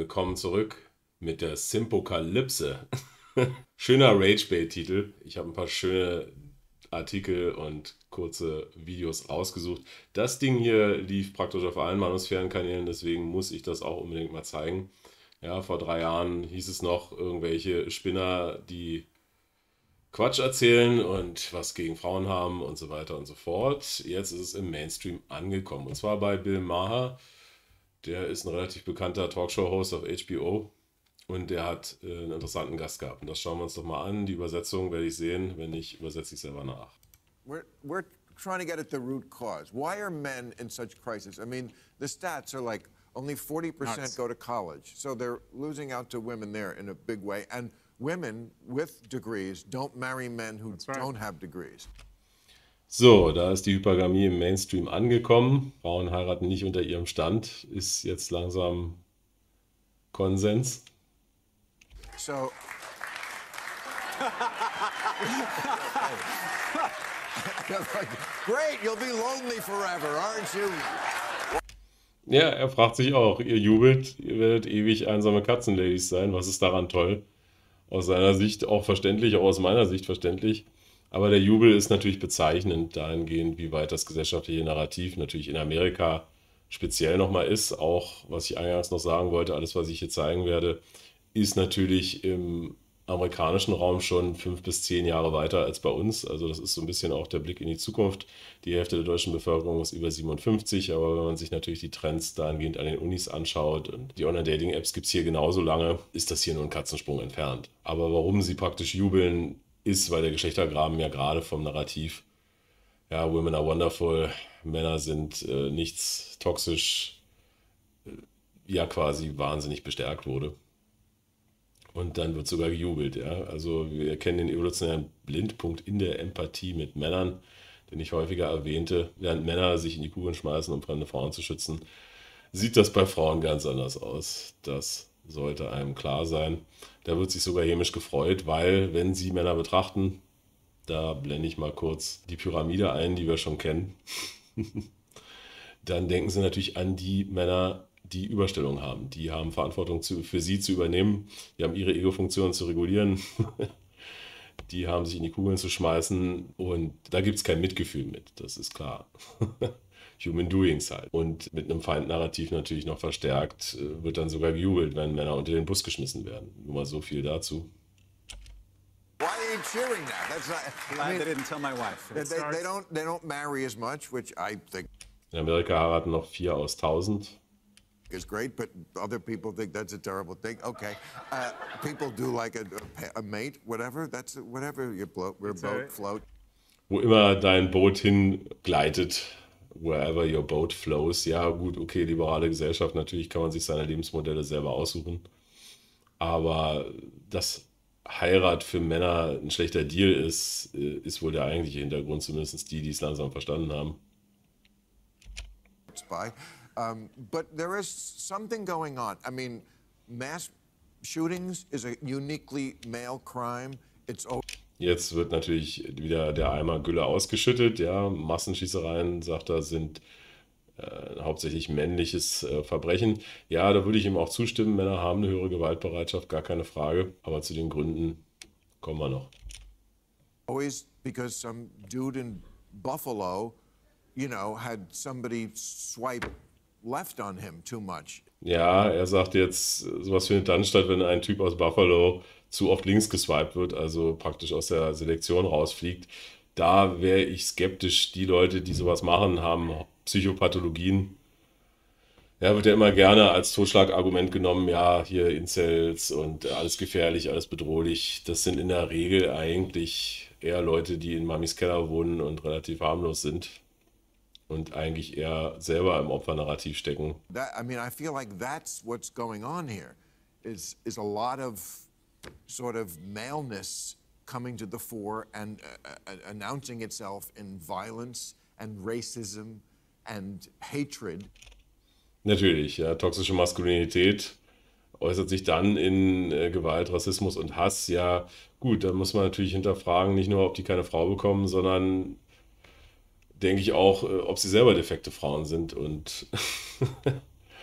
willkommen zurück mit der Simpokalypse. Schöner Ragebait-Titel. Ich habe ein paar schöne Artikel und kurze Videos rausgesucht. Das Ding hier lief praktisch auf allen Manusphärenkanälen, deswegen muss ich das auch unbedingt mal zeigen. Ja, vor 3 Jahren hieß es noch, irgendwelche Spinner, die Quatsch erzählen und was gegen Frauen haben und so weiter und so fort. Jetzt ist es im Mainstream angekommen. Und zwar bei Bill Maher. Der ist ein relativ bekannter Talkshow-Host auf HBO und der hat einen interessanten Gast gehabt. Und das schauen wir uns doch mal an. Die Übersetzung werde ich sehen, wenn nicht, übersetze ich selber nach. We're trying to get at the root cause. Why are men in such crisis? I mean, the stats are like only 40% go to college. So they're losing out to women there in a big way. And women with degrees don't marry men who don't have degrees. So, da ist die Hypergamie im Mainstream angekommen. Frauen heiraten nicht unter ihrem Stand, ist jetzt langsam Konsens. So great, you'll be lonely forever, aren't you? Ja, er fragt sich auch, ihr jubelt, ihr werdet ewig einsame Katzenladies sein. Was ist daran toll? Aus seiner Sicht auch verständlich, auch aus meiner Sicht verständlich. Aber der Jubel ist natürlich bezeichnend dahingehend, wie weit das gesellschaftliche Narrativ natürlich in Amerika speziell nochmal ist. Auch, was ich eingangs noch sagen wollte, alles, was ich hier zeigen werde, ist natürlich im amerikanischen Raum schon 5 bis 10 Jahre weiter als bei uns. Also das ist so ein bisschen auch der Blick in die Zukunft. Die Hälfte der deutschen Bevölkerung ist über 57, aber wenn man sich natürlich die Trends dahingehend an den Unis anschaut und die Online-Dating-Apps gibt es hier genauso lange, ist das hier nur ein Katzensprung entfernt. Aber warum sie praktisch jubeln, ist, weil der Geschlechtergraben ja gerade vom Narrativ, ja, Women are wonderful, Männer sind nichts toxisch, ja quasi wahnsinnig bestärkt wurde. Und dann wird sogar gejubelt, ja. Also wir kennen den evolutionären Blindpunkt in der Empathie mit Männern, den ich häufiger erwähnte. Während Männer sich in die Kugeln schmeißen, um fremde Frauen zu schützen, sieht das bei Frauen ganz anders aus. Das sollte einem klar sein. Da wird sich sogar hämisch gefreut, weil, wenn Sie Männer betrachten, da blende ich mal kurz die Pyramide ein, die wir schon kennen, dann denken Sie natürlich an die Männer, die Überstellung haben. Die haben Verantwortung für Sie zu übernehmen, die haben ihre Ego-Funktion zu regulieren, die haben sich in die Kugeln zu schmeißen und da gibt es kein Mitgefühl mit, das ist klar. Human Doings halt. Und mit einem Feindnarrativ natürlich noch verstärkt, wird dann sogar gejubelt, wenn Männer unter den Bus geschmissen werden. Nur mal so viel dazu. Why are you cheering that? That's not, I mean, they didn't tell my wife. they don't marry as much, which I think In Amerika heiraten noch 4 aus 1000. is great, but other people think that's a terrible thing. Okay, people do like a mate, whatever. That's whatever your boat float. Wo immer dein Boot hingleitet, wherever your boat flows. Ja gut, okay, liberale Gesellschaft, natürlich kann man sich seine Lebensmodelle selber aussuchen. Aber dass Heirat für Männer ein schlechter Deal ist, ist wohl der eigentliche Hintergrund, zumindest die, die es langsam verstanden haben. By. But there is something going on. I mean, mass shootings is a uniquely male crime. Jetzt wird natürlich wieder der Eimer Gülle ausgeschüttet. Ja, Massenschießereien, sagt er, sind hauptsächlich männliches Verbrechen. Ja, da würde ich ihm auch zustimmen. Männer haben eine höhere Gewaltbereitschaft, gar keine Frage. Aber zu den Gründen kommen wir noch. Always because some dude in Buffalo, you know, had somebody swipe left on him too much. Ja, er sagt jetzt, sowas findet dann statt, wenn ein Typ aus Buffalo zu oft links geswiped wird, also praktisch aus der Selektion rausfliegt. Da wäre ich skeptisch. Die Leute, die sowas machen, haben Psychopathologien. Ja, wird ja immer gerne als Totschlagargument genommen, ja, hier Incels und alles gefährlich, alles bedrohlich. Das sind in der Regel eigentlich eher Leute, die in Mamis Keller wohnen und relativ harmlos sind. Und eigentlich eher selber im Opfernarrativ stecken. I mean, I feel like that's what's going on here, is a lot of sort of maleness coming to the fore and announcing itself in violence and racism and hatred. Natürlich, ja, toxische Maskulinität äußert sich dann in Gewalt, Rassismus und Hass. Ja, gut, da muss man natürlich hinterfragen, nicht nur, ob die keine Frau bekommen, sondern denke ich auch, ob sie selber defekte Frauen sind. Und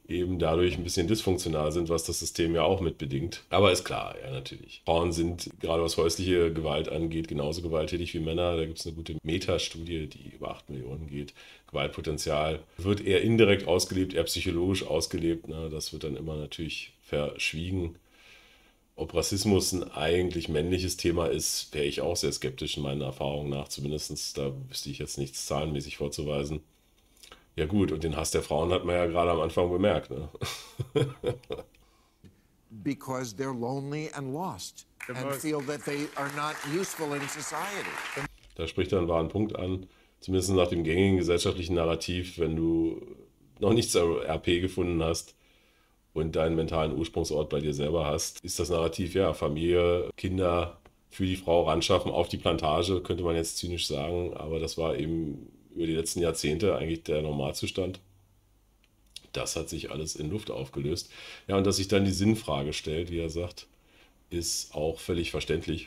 eben dadurch ein bisschen dysfunktional sind, was das System ja auch mitbedingt. Aber ist klar, ja, natürlich. Frauen sind, gerade was häusliche Gewalt angeht, genauso gewalttätig wie Männer. Da gibt es eine gute Metastudie, die über 8 Millionen geht. Gewaltpotenzial wird eher indirekt ausgelebt, eher psychologisch ausgelebt. Ne? Das wird dann immer natürlich verschwiegen. Ob Rassismus ein eigentlich männliches Thema ist, wäre ich auch sehr skeptisch in meinen Erfahrungen nach. Zumindest da wüsste ich jetzt nichts zahlenmäßig vorzuweisen. Ja gut, und den Hass der Frauen hat man ja gerade am Anfang bemerkt. Ne? Because they're lonely and lost and feel that they are not useful in society. Da spricht er einen wahren Punkt an, zumindest nach dem gängigen gesellschaftlichen Narrativ, wenn du noch nicht zur RP gefunden hast und deinen mentalen Ursprungsort bei dir selber hast, ist das Narrativ, ja, Familie, Kinder für die Frau ranschaffen auf die Plantage, könnte man jetzt zynisch sagen, aber das war eben über die letzten Jahrzehnte eigentlich der Normalzustand. Das hat sich alles in Luft aufgelöst. Ja, und dass sich dann die Sinnfrage stellt, wie er sagt, ist auch völlig verständlich.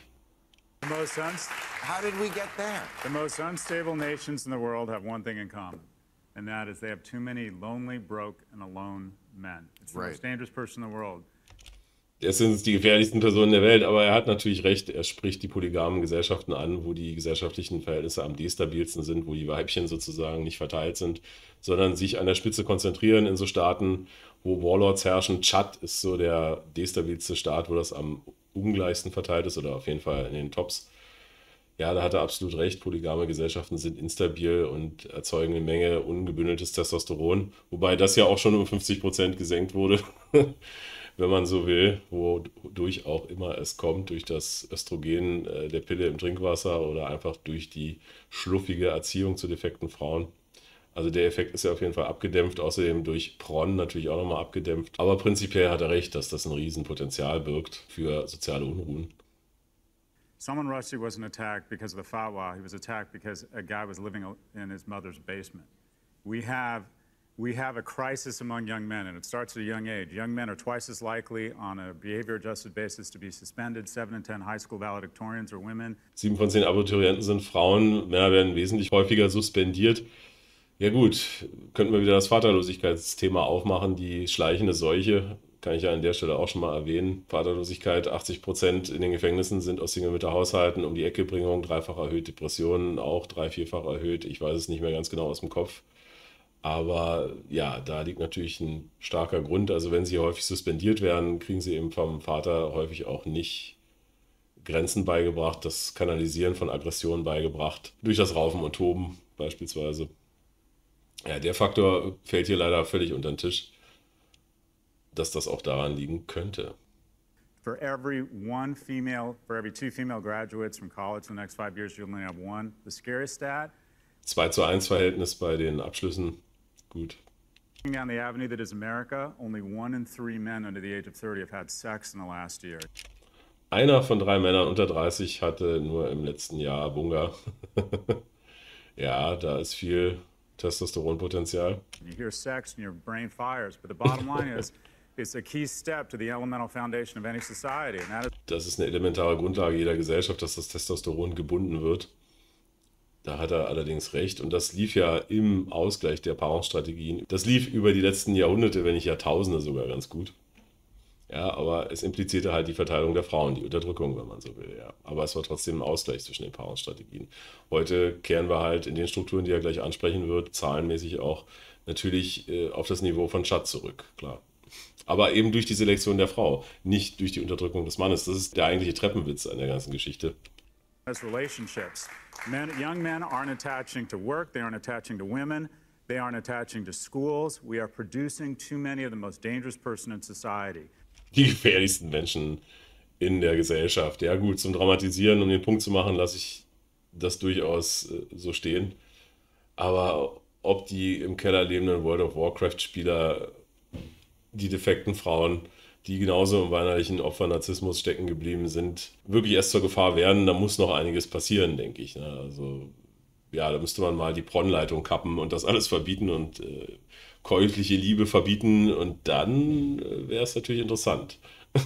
How did we get there? The most unstable nations in the world have one thing in common, and that is they have too many lonely, broke, and alone men. It's the most dangerous person in the world. Es sind die gefährlichsten Personen der Welt, aber er hat natürlich recht. Er spricht die polygamen Gesellschaften an, wo die gesellschaftlichen Verhältnisse am destabilsten sind, wo die Weibchen sozusagen nicht verteilt sind, sondern sich an der Spitze konzentrieren in so Staaten, wo Warlords herrschen. Tschad ist so der destabilste Staat, wo das am ungleichsten verteilt ist oder auf jeden Fall in den Tops. Ja, da hat er absolut recht. Polygame Gesellschaften sind instabil und erzeugen eine Menge ungebündeltes Testosteron, wobei das ja auch schon um 50% gesenkt wurde. Wenn man so will, wodurch auch immer es kommt, durch das Östrogen der Pille im Trinkwasser oder einfach durch die schluffige Erziehung zu defekten Frauen. Also der Effekt ist ja auf jeden Fall abgedämpft, außerdem durch PRON natürlich auch nochmal abgedämpft. Aber prinzipiell hat er recht, dass das ein Riesenpotenzial birgt für soziale Unruhen. Salman Rushdie wasn't attacked because of the fatwa. He was attacked because a guy was living in his mother's basement. We have a crisis among young men, and it starts at a young age. Young men are twice as likely on a behavior-adjusted basis to be suspended. 7 in 10 high school valedictorians are women. 7 von 10 Abiturienten sind Frauen. Männer werden wesentlich häufiger suspendiert. Ja gut, könnten wir wieder das Vaterlosigkeitsthema aufmachen. Die schleichende Seuche, kann ich ja an der Stelle auch schon mal erwähnen. Vaterlosigkeit, 80% in den Gefängnissen sind aus Single-Mütter-Haushalten, um die Eckebringung, dreifach erhöht, Depressionen auch 3-, 4-fach erhöht. Ich weiß es nicht mehr ganz genau aus dem Kopf. Aber ja, da liegt natürlich ein starker Grund. Also wenn sie häufig suspendiert werden, kriegen sie eben vom Vater häufig auch nicht Grenzen beigebracht, das Kanalisieren von Aggressionen beigebracht, durch das Raufen und Toben beispielsweise. Ja, der Faktor fällt hier leider völlig unter den Tisch, dass das auch daran liegen könnte. For every 2 female graduates from college in the next 5 years, you only have one. The scariest stat? 2:1 Verhältnis bei den Abschlüssen. Gut. Down the avenue that is America, only 1 in 3 men under the age of 30 have had sex in the last year. Einer von 3 Männern unter 30 hatte nur im letzten Jahr Bunga. Ja, da ist viel Testosteronpotenzial. You hear sex and your brain fires, but the bottom line is it's a key step to the elemental foundation of any society. And that is Das ist eine elementare Grundlage jeder Gesellschaft, dass das Testosteron gebunden wird. Da hat er allerdings recht. Und das lief ja im Ausgleich der Paarungsstrategien. Das lief über die letzten Jahrhunderte, wenn nicht Jahrtausende sogar ganz gut. Ja, aber es implizierte halt die Verteilung der Frauen, die Unterdrückung, wenn man so will. Ja. Aber es war trotzdem ein Ausgleich zwischen den Paarungsstrategien. Heute kehren wir halt in den Strukturen, die er gleich ansprechen wird, zahlenmäßig auch natürlich auf das Niveau von Tschad zurück, klar. Aber eben durch die Selektion der Frau, nicht durch die Unterdrückung des Mannes. Das ist der eigentliche Treppenwitz an der ganzen Geschichte. relationships. Young men aren't attaching to work, they aren't attaching to women, they aren't attaching to schools. We are producing too many of the most dangerous person in society. Die gefährlichsten Menschen in der Gesellschaft. Ja gut, zum Dramatisieren, um den Punkt zu machen, lasse ich das durchaus so stehen. Aber ob die im Keller lebenden World of Warcraft-Spieler, die defekten Frauen, die genauso im weinerlichen Opfer-Narzissmus stecken geblieben sind, wirklich erst zur Gefahr werden, da muss noch einiges passieren, denke ich. Ne? Also ja, da müsste man mal die PRON-Leitung kappen und das alles verbieten und käufliche Liebe verbieten und dann wäre es natürlich interessant.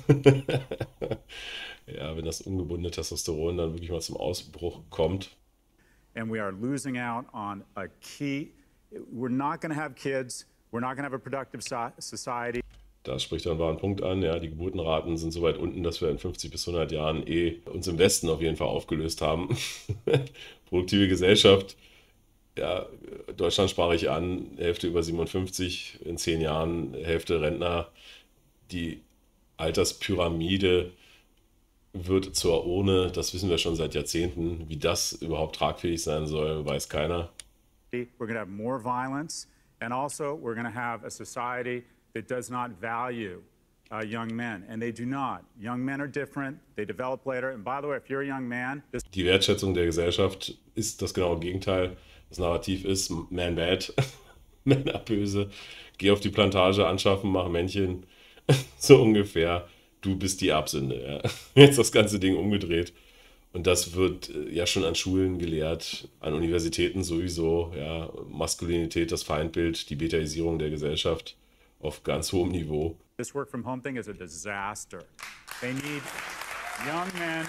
Ja, wenn das ungebundene Testosteron dann wirklich mal zum Ausbruch kommt. And we are losing out on a key. We're not going to have kids We're not going to have a productive society. Da spricht er einen wahren Punkt an. Ja, die Geburtenraten sind so weit unten, dass wir in 50 bis 100 Jahren uns im Westen auf jeden Fall aufgelöst haben. Produktive Gesellschaft, ja, Deutschland sprach ich an, Hälfte über 57, in 10 Jahren Hälfte Rentner. Die Alterspyramide wird zur Urne, das wissen wir schon seit Jahrzehnten. Wie das überhaupt tragfähig sein soll, weiß keiner. We're going to have more violence, and also we're going to have a society that does not value young men, and they do not. Young men are different, they develop later, and by the way, if you're a young man... Die Wertschätzung der Gesellschaft ist das genaue Gegenteil. Das Narrativ ist Man bad, Männer böse, geh auf die Plantage, anschaffen, mach Männchen, so ungefähr. Du bist die Erbsünde. Ja. Jetzt das ganze Ding umgedreht. Und das wird ja schon an Schulen gelehrt, an Universitäten sowieso. Ja. Maskulinität, das Feindbild, die Betaisierung der Gesellschaft auf ganz hohem Niveau. This work from home thing is a disaster. They need young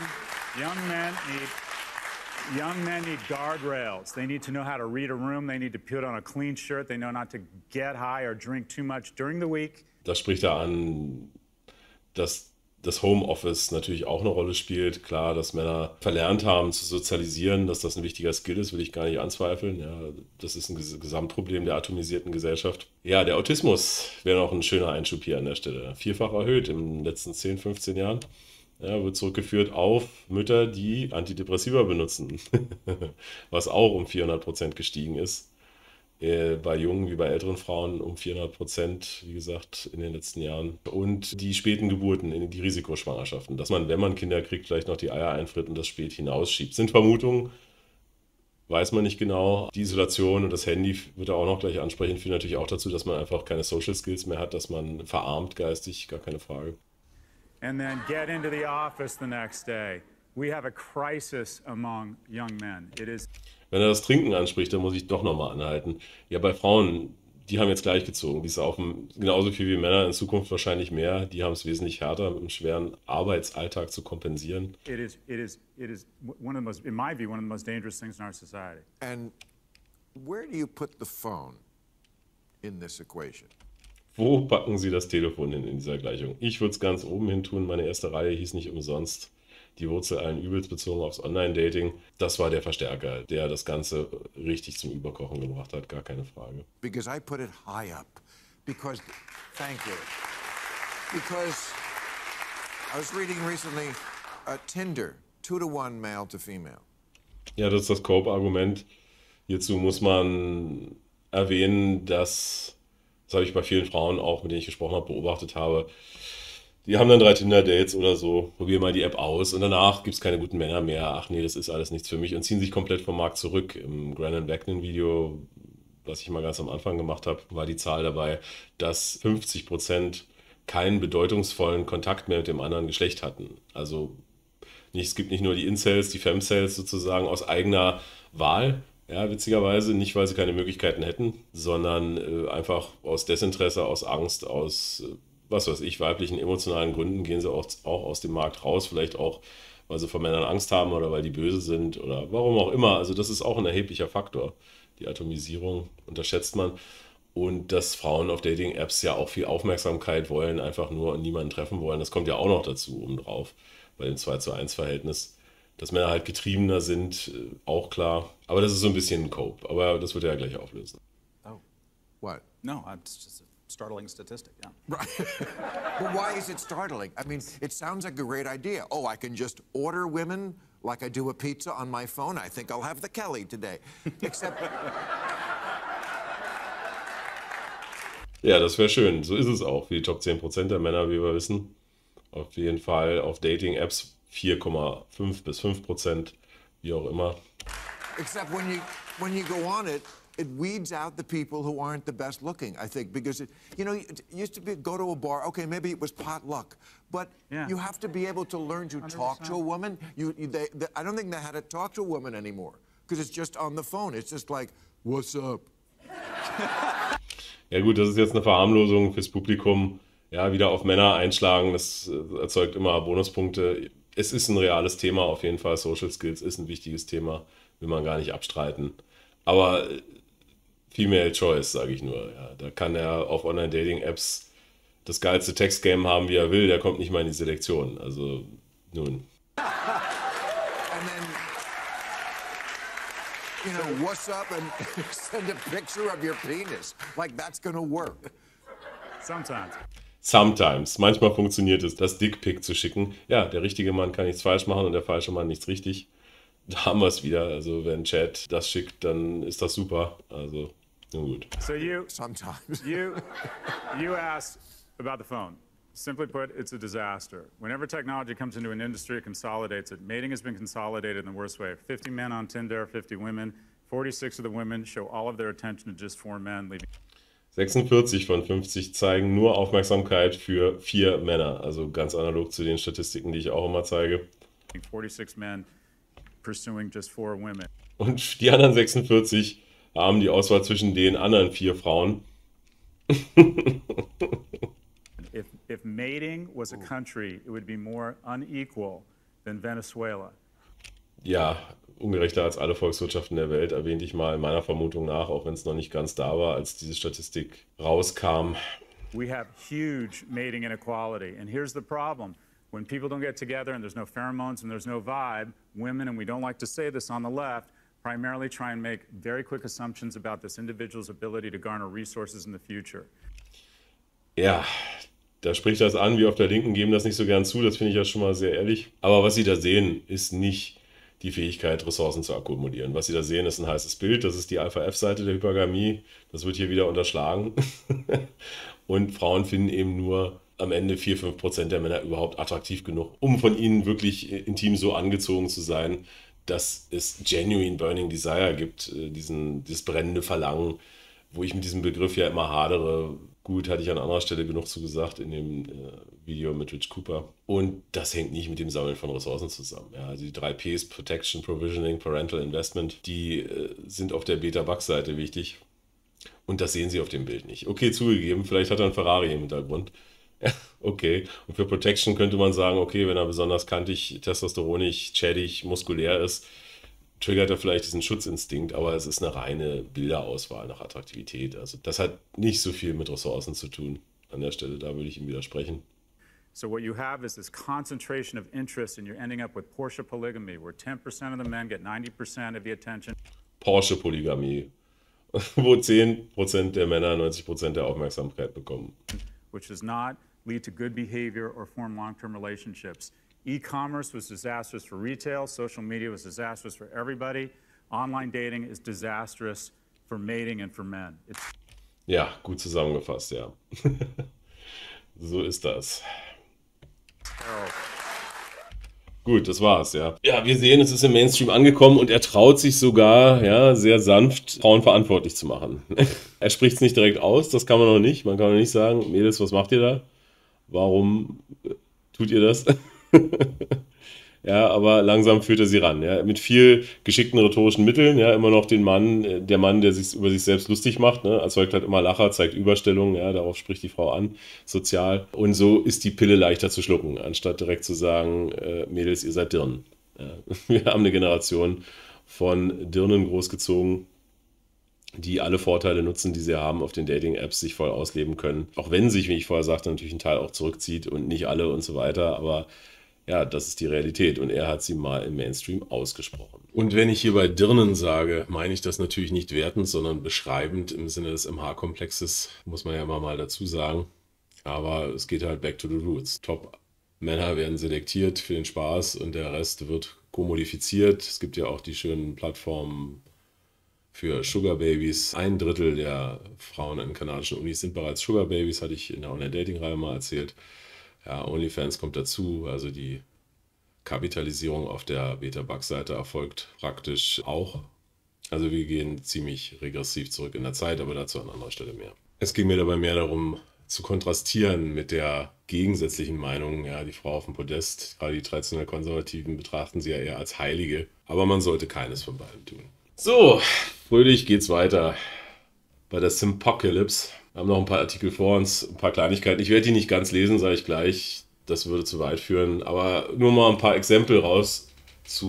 men need guardrails. They need to know how to read a room. They need to put on a clean shirt. They know not to get high or drink too much during the week. Das spricht er an, dass das Homeoffice natürlich auch eine Rolle spielt. Klar, dass Männer verlernt haben zu sozialisieren, dass das ein wichtiger Skill ist, will ich gar nicht anzweifeln. Ja, das ist ein Gesamtproblem der atomisierten Gesellschaft. Ja, der Autismus wäre noch ein schöner Einschub hier an der Stelle. Vielfach erhöht in den letzten 10, 15 Jahren. Ja, wird zurückgeführt auf Mütter, die Antidepressiva benutzen, was auch um 400% gestiegen ist. Bei jungen wie bei älteren Frauen um 400%, wie gesagt, in den letzten Jahren. Und die späten Geburten, die Risikoschwangerschaften, dass man, wenn man Kinder kriegt, vielleicht noch die Eier einfriert und das spät hinausschiebt. Sind Vermutungen, weiß man nicht genau. Die Isolation und das Handy, wird er auch noch gleich ansprechen, führt natürlich auch dazu, dass man einfach keine Social Skills mehr hat, dass man verarmt geistig, gar keine Frage. And then get into the office the next day. We have a crisis among young men. It is... Wenn er das Trinken anspricht, dann muss ich doch nochmal anhalten. Ja, bei Frauen, die haben jetzt gleichgezogen. Die saufen genauso viel wie Männer, in Zukunft wahrscheinlich mehr. Die haben es wesentlich härter, mit einem schweren Arbeitsalltag zu kompensieren. It is one of the most, in my view, one of the most dangerous things in our society. And where do you put the phone in this equation? Wo packen Sie das Telefon hin in dieser Gleichung? Ich würde es ganz oben hin tun. Meine erste Reihe hieß nicht umsonst die Wurzel allen Übels bezogen aufs Online-Dating. Das war der Verstärker, der das Ganze richtig zum Überkochen gebracht hat, gar keine Frage. Because I put it high up. Because, thank you. Because I was reading recently, Tinder, 2-to-1 male to female. Ja, das ist das Cope-Argument. Hierzu muss man erwähnen, das habe ich bei vielen Frauen auch, mit denen ich gesprochen habe, beobachtet habe. Die haben dann 3 Tinder-Dates oder so, probieren mal die App aus und danach gibt es keine guten Männer mehr. Ach nee, das ist alles nichts für mich und ziehen sich komplett vom Markt zurück. Im Grannon Wagner-Video, was ich mal ganz am Anfang gemacht habe, war die Zahl dabei, dass 50% keinen bedeutungsvollen Kontakt mehr mit dem anderen Geschlecht hatten. Also es gibt nicht nur die Incels, die Femcels sozusagen aus eigener Wahl, ja, witzigerweise, nicht weil sie keine Möglichkeiten hätten, sondern einfach aus Desinteresse, aus Angst, aus was weiß ich, weiblichen emotionalen Gründen gehen sie auch aus dem Markt raus, vielleicht auch, weil sie vor Männern Angst haben oder weil die böse sind oder warum auch immer. Also das ist auch ein erheblicher Faktor. Die Atomisierung unterschätzt man. Und dass Frauen auf Dating-Apps ja auch viel Aufmerksamkeit wollen, einfach nur und niemanden treffen wollen, das kommt ja auch noch dazu obendrauf bei dem 2:1-Verhältnis. Dass Männer halt getriebener sind, auch klar. Aber das ist so ein bisschen ein Cope. Aber das wird er ja gleich auflösen. Oh, what? No, it's just a startling statistic, yeah. Right. But why is it startling? I mean, it sounds like a great idea. Oh, I can just order women like I do a pizza on my phone. I think I'll have the Kelly today. Except... Ja, das wäre schön. So ist es auch. Für die Top 10% der Männer, wie wir wissen. Auf jeden Fall auf Dating-Apps 4,5 bis 5%, wie auch immer. Except when you go on it weeds out the people who aren't the best looking, I think, because it used to be go to a bar, okay, maybe it was potluck, but you have to be able to learn to 100%. Talk to a woman. I don't think they had to talk to a woman anymore, because it's just on the phone. It's just like, what's up? Ja gut, das ist jetzt eine Verharmlosung fürs Publikum. Ja, wieder auf Männer einschlagen, das erzeugt immer Bonuspunkte. Es ist ein reales Thema auf jeden Fall. Social Skills ist ein wichtiges Thema, will man gar nicht abstreiten. Aber Female Choice, sage ich nur. Ja, da kann er auf Online-Dating-Apps das geilste Textgame haben, wie er will. Der kommt nicht mal in die Selektion. Also, nun. And then, you know, what's up and send a picture of your penis. Like that's gonna work. Sometimes. Sometimes. Manchmal funktioniert es, das Dickpick zu schicken. Ja, der richtige Mann kann nichts falsch machen und der falsche Mann nichts richtig. Da haben wir es wieder. Also wenn Chad das schickt, dann ist das super. Also, nun gut. So Sometimes. you asked about the phone. Simply put, it's a disaster. Whenever technology comes into an industry, it consolidates it. Mating has been consolidated in the worst way. 50 men on Tinder, 50 women. 46 of the women show all of their attention to just 4 men, leaving 46 von 50 zeigen nur Aufmerksamkeit für 4 Männer. Also ganz analog zu den Statistiken, die ich auch immer zeige. 46 men pursuing just 4 women. Und die anderen 46 haben die Auswahl zwischen den anderen 4 Frauen. If mating was a country, it would be more unequal than Venezuela. Ja, ungerechter als alle Volkswirtschaften der Welt, erwähnte ich mal meiner Vermutung nach, auch wenn es noch nicht ganz da war, als diese Statistik rauskam. We have huge mating inequality. And here's the problem. When people don't get together and there's no pheromones and there's no vibe, women, and we don't like to say this on the left, primarily try and make very quick assumptions about this individual's ability to garner resources in the future. Ja, da spricht das an, wir auf der Linken geben das nicht so gern zu, das finde ich ja schon mal sehr ehrlich. Aber was Sie da sehen, ist nicht die Fähigkeit, Ressourcen zu akkumulieren. Was Sie da sehen, ist ein heißes Bild, das ist die Alpha-F-Seite der Hypergamie, das wird hier wieder unterschlagen. Und Frauen finden eben nur am Ende 4-5% der Männer überhaupt attraktiv genug, um von ihnen wirklich intim so angezogen zu sein, dass es genuine Burning Desire gibt, dieses brennende Verlangen, wo ich mit diesem Begriff ja immer hadere. Gut, hatte ich an anderer Stelle genug zu gesagt in dem Video mit Rich Cooper. Und das hängt nicht mit dem Sammeln von Ressourcen zusammen. Ja, also die 3 Ps, Protection, Provisioning, Parental Investment, die sind auf der Beta-Bugs-Seite wichtig. Und das sehen Sie auf dem Bild nicht. Okay, zugegeben, vielleicht hat er einen Ferrari im Hintergrund. Ja, okay. Und für Protection könnte man sagen, okay, wenn er besonders kantig, testosteronig, chadig, muskulär ist, triggert er vielleicht diesen Schutzinstinkt, aber es ist eine reine Bilderauswahl nach Attraktivität. Also das hat nicht so viel mit Ressourcen zu tun. An der Stelle, da würde ich ihm widersprechen. So what you have is this concentration of interest and you're ending up with Porsche polygamy, where 10% of the men get 90% of the attention. Porsche-Polygamie, wo 10% der Männer 90% der Aufmerksamkeit bekommen. Which does not lead to good behavior or form long-term relationships. E-commerce was disastrous for retail. Social media was disastrous for everybody. Online dating is disastrous for mating and for men. Ja, gut zusammengefasst, ja. So ist das. Gut, das war's, ja. Ja, wir sehen, es ist im Mainstream angekommen und er traut sich sogar, ja, sehr sanft, Frauen verantwortlich zu machen. Er spricht es nicht direkt aus, das kann man noch nicht. Man kann noch nicht sagen, Mädels, was macht ihr da? Warum tut ihr das? Ja, aber langsam führt er sie ran, ja, mit viel geschickten rhetorischen Mitteln, ja, immer noch der Mann, der sich über sich selbst lustig macht, ne, erzeugt halt immer Lacher, zeigt Überstellung, ja, darauf spricht die Frau an, sozial. Und so ist die Pille leichter zu schlucken, anstatt direkt zu sagen, Mädels, ihr seid Dirnen. Ja. Wir haben eine Generation von Dirnen großgezogen, die alle Vorteile nutzen, die sie haben, auf den Dating-Apps sich voll ausleben können. Auch wenn sich, wie ich vorher sagte, natürlich ein Teil auch zurückzieht und nicht alle und so weiter, aber ja, das ist die Realität und er hat sie mal im Mainstream ausgesprochen. Und wenn ich hier bei Dirnen sage, meine ich das natürlich nicht wertend, sondern beschreibend im Sinne des MH-Komplexes, muss man ja immer mal dazu sagen. Aber es geht halt back to the roots. Top-Männer werden selektiert für den Spaß und der Rest wird kommodifiziert. Es gibt ja auch die schönen Plattformen für Sugar Babies. 1/3 der Frauen in kanadischen Unis sind bereits Sugar Babies, hatte ich in der Online-Dating-Reihe mal erzählt. Ja, OnlyFans kommt dazu, also die Kapitalisierung auf der Beta-Bug-Seite erfolgt praktisch auch. Also wir gehen ziemlich regressiv zurück in der Zeit, aber dazu an anderer Stelle mehr. Es ging mir dabei mehr darum, zu kontrastieren mit der gegensätzlichen Meinung, ja, die Frau auf dem Podest, gerade die traditionell Konservativen betrachten sie ja eher als Heilige, aber man sollte keines von beiden tun. So, fröhlich geht's weiter bei der Simpocalypse. Wir haben noch ein paar Artikel vor uns, ein paar Kleinigkeiten. Ich werde die nicht ganz lesen, sage ich gleich. Das würde zu weit führen. Aber nur mal ein paar Exempel raus zu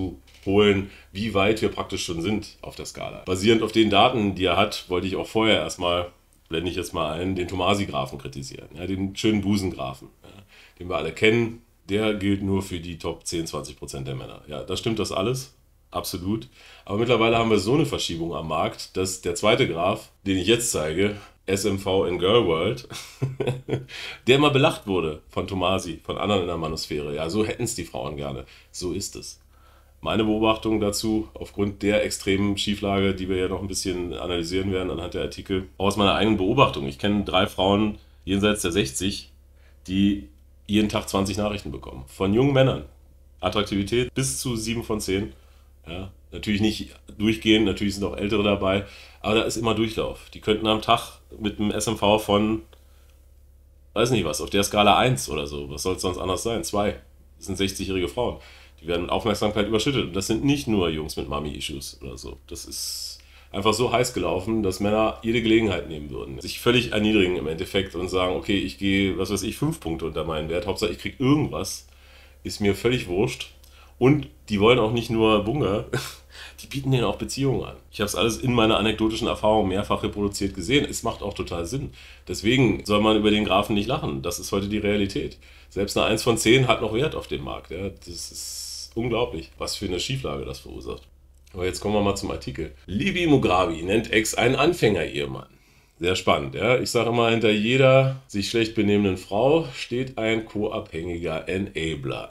holen, wie weit wir praktisch schon sind auf der Skala. Basierend auf den Daten, die er hat, wollte ich auch vorher erstmal, blende ich jetzt mal ein, den Tomasi-Graphen kritisieren. Ja, den schönen Busengraphen, ja, den wir alle kennen. Der gilt nur für die Top 10-20% der Männer. Ja, da stimmt das alles. Absolut. Aber mittlerweile haben wir so eine Verschiebung am Markt, dass der zweite Graph, den ich jetzt zeige, SMV in Girl World, der immer belacht wurde von Tomasi, von anderen in der Manosphäre. Ja, so hätten es die Frauen gerne. So ist es. Meine Beobachtung dazu, aufgrund der extremen Schieflage, die wir ja noch ein bisschen analysieren werden anhand der Artikel, aus meiner eigenen Beobachtung. Ich kenne 3 Frauen jenseits der 60, die jeden Tag 20 Nachrichten bekommen. Von jungen Männern. Attraktivität bis zu 7 von 10. Ja, natürlich nicht durchgehend, natürlich sind auch Ältere dabei, aber da ist immer Durchlauf. Die könnten am Tag mit einem SMV von, weiß nicht was, auf der Skala 1 oder so, was soll es sonst anders sein? 2. Das sind 60-jährige Frauen. Die werden Aufmerksamkeit überschüttet. Und das sind nicht nur Jungs mit Mami-Issues oder so. Das ist einfach so heiß gelaufen, dass Männer jede Gelegenheit nehmen würden. Sich völlig erniedrigen im Endeffekt und sagen, okay, ich gehe, was weiß ich, 5 Punkte unter meinen Wert. Hauptsache ich kriege irgendwas. Ist mir völlig wurscht. Und die wollen auch nicht nur Bunga, die bieten denen auch Beziehungen an. Ich habe es alles in meiner anekdotischen Erfahrung mehrfach reproduziert gesehen. Es macht auch total Sinn. Deswegen soll man über den Graphen nicht lachen. Das ist heute die Realität. Selbst eine 1 von 10 hat noch Wert auf dem Markt. Ja, das ist unglaublich, was für eine Schieflage das verursacht. Aber jetzt kommen wir mal zum Artikel. Libby Mugabe nennt Ex einen Anfänger-Ehemann. Sehr spannend, ja. Ich sage immer, hinter jeder sich schlecht benehmenden Frau steht ein co-abhängiger Enabler.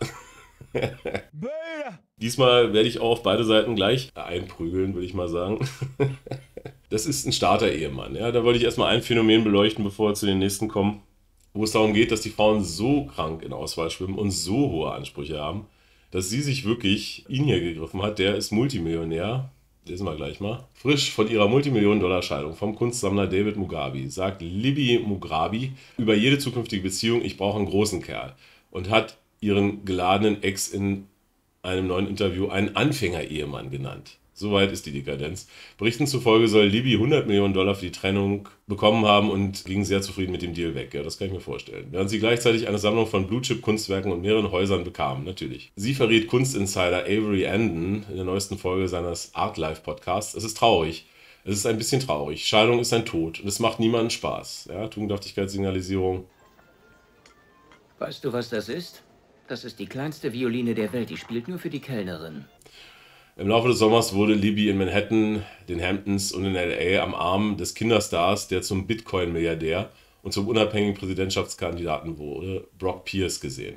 Diesmal werde ich auch auf beide Seiten gleich einprügeln, würde ich mal sagen. Das ist ein Starter-Ehemann. Ja? Da wollte ich erstmal ein Phänomen beleuchten, bevor wir zu den nächsten kommen, wo es darum geht, dass die Frauen so krank in Auswahl schwimmen und so hohe Ansprüche haben, dass sie sich wirklich ihn hier gegriffen hat. Der ist Multimillionär. Lesen wir gleich mal. Frisch von ihrer Multimillionen-Dollar-Scheidung vom Kunstsammler David Mugabe sagt Libby Mugabe über jede zukünftige Beziehung, ich brauche einen großen Kerl. Und hat ihren geladenen Ex in einem neuen Interview einen Anfänger-Ehemann genannt. Soweit ist die Dekadenz. Berichten zufolge soll Libby $100 Millionen für die Trennung bekommen haben und ging sehr zufrieden mit dem Deal weg. Ja, das kann ich mir vorstellen. Während sie gleichzeitig eine Sammlung von Blue-Chip-Kunstwerken und mehreren Häusern bekam, natürlich. Sie verriet Kunstinsider Avery Andon in der neuesten Folge seines Art Life-Podcasts. Es ist traurig. Es ist ein bisschen traurig. Scheidung ist ein Tod und es macht niemandem Spaß. Ja, Tugendhaftigkeitssignalisierung. Weißt du, was das ist? Das ist die kleinste Violine der Welt. Die spielt nur für die Kellnerin. Im Laufe des Sommers wurde Libby in Manhattan, den Hamptons und in L.A. am Arm des Kinderstars, der zum Bitcoin-Milliardär und zum unabhängigen Präsidentschaftskandidaten wurde, Brock Pierce, gesehen.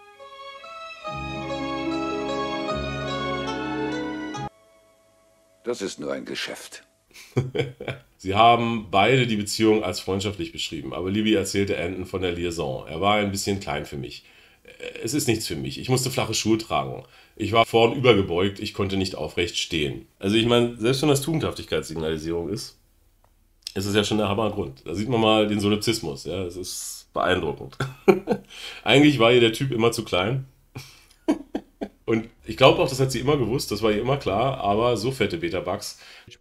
Das ist nur ein Geschäft. Sie haben beide die Beziehung als freundschaftlich beschrieben, aber Libby erzählte Andon von der Liaison. Er war ein bisschen klein für mich. Es ist nichts für mich. Ich musste flache Schuhe tragen. Ich war vorn übergebeugt, ich konnte nicht aufrecht stehen. Also ich meine, selbst wenn das Tugendhaftigkeitssignalisierung ist, ist es ja schon der Hammergrund. Da sieht man mal den Solipsismus. Ja, es ist beeindruckend. Eigentlich war ihr der Typ immer zu klein. Und ich glaube auch, das hat sie immer gewusst, das war ihr immer klar, aber so fette Beta-Bugs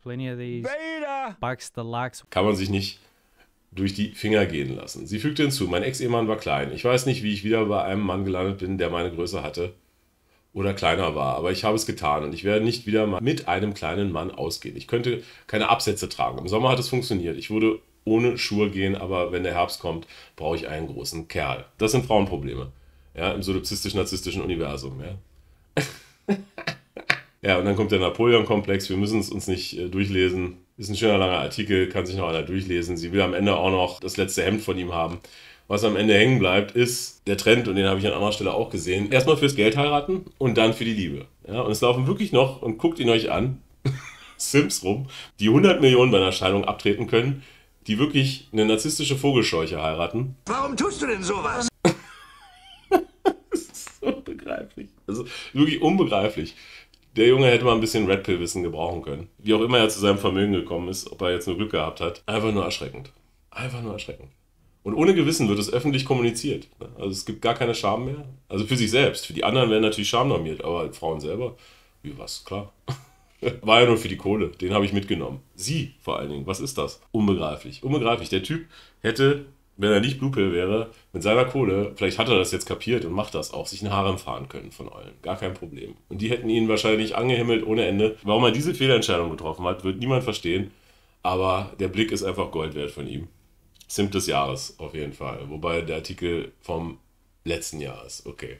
kann man sich nicht durch die Finger gehen lassen. Sie fügte hinzu, mein Ex-Ehemann war klein. Ich weiß nicht, wie ich wieder bei einem Mann gelandet bin, der meine Größe hatte oder kleiner war, aber ich habe es getan und ich werde nicht wieder mal mit einem kleinen Mann ausgehen. Ich könnte keine Absätze tragen. Im Sommer hat es funktioniert. Ich würde ohne Schuhe gehen, aber wenn der Herbst kommt, brauche ich einen großen Kerl. Das sind Frauenprobleme, ja, im solipsistisch-narzisstischen Universum. Ja. Ja, und dann kommt der Napoleon-Komplex. Wir müssen es uns nicht durchlesen. Ist ein schöner langer Artikel, kann sich noch einer durchlesen. Sie will am Ende auch noch das letzte Hemd von ihm haben. Was am Ende hängen bleibt, ist der Trend, und den habe ich an anderer Stelle auch gesehen. Erstmal fürs Geld heiraten und dann für die Liebe. Ja, und es laufen wirklich noch, und guckt ihn euch an, Sims rum, die 100 Millionen bei einer Scheidung abtreten können, die wirklich eine narzisstische Vogelscheuche heiraten. Warum tust du denn sowas? Das ist unbegreiflich. Also wirklich unbegreiflich. Der Junge hätte mal ein bisschen Red Pill-Wissen gebrauchen können. Wie auch immer er zu seinem Vermögen gekommen ist, ob er jetzt nur Glück gehabt hat. Einfach nur erschreckend. Einfach nur erschreckend. Und ohne Gewissen wird es öffentlich kommuniziert. Also es gibt gar keine Scham mehr. Also für sich selbst. Für die anderen werden natürlich Scham normiert, aber halt Frauen selber, wie was, klar. War ja nur für die Kohle. Den habe ich mitgenommen. Sie vor allen Dingen. Was ist das? Unbegreiflich. Unbegreiflich. Der Typ hätte wenn er nicht Blue Pill wäre, mit seiner Kohle, vielleicht hat er das jetzt kapiert und macht das auch, sich ein Harem fahren können von Eulen. Gar kein Problem. Und die hätten ihn wahrscheinlich angehimmelt ohne Ende. Warum er diese Fehlentscheidung getroffen hat, wird niemand verstehen. Aber der Blick ist einfach Gold wert von ihm. Simp des Jahres auf jeden Fall. Wobei der Artikel vom letzten Jahr ist. Okay.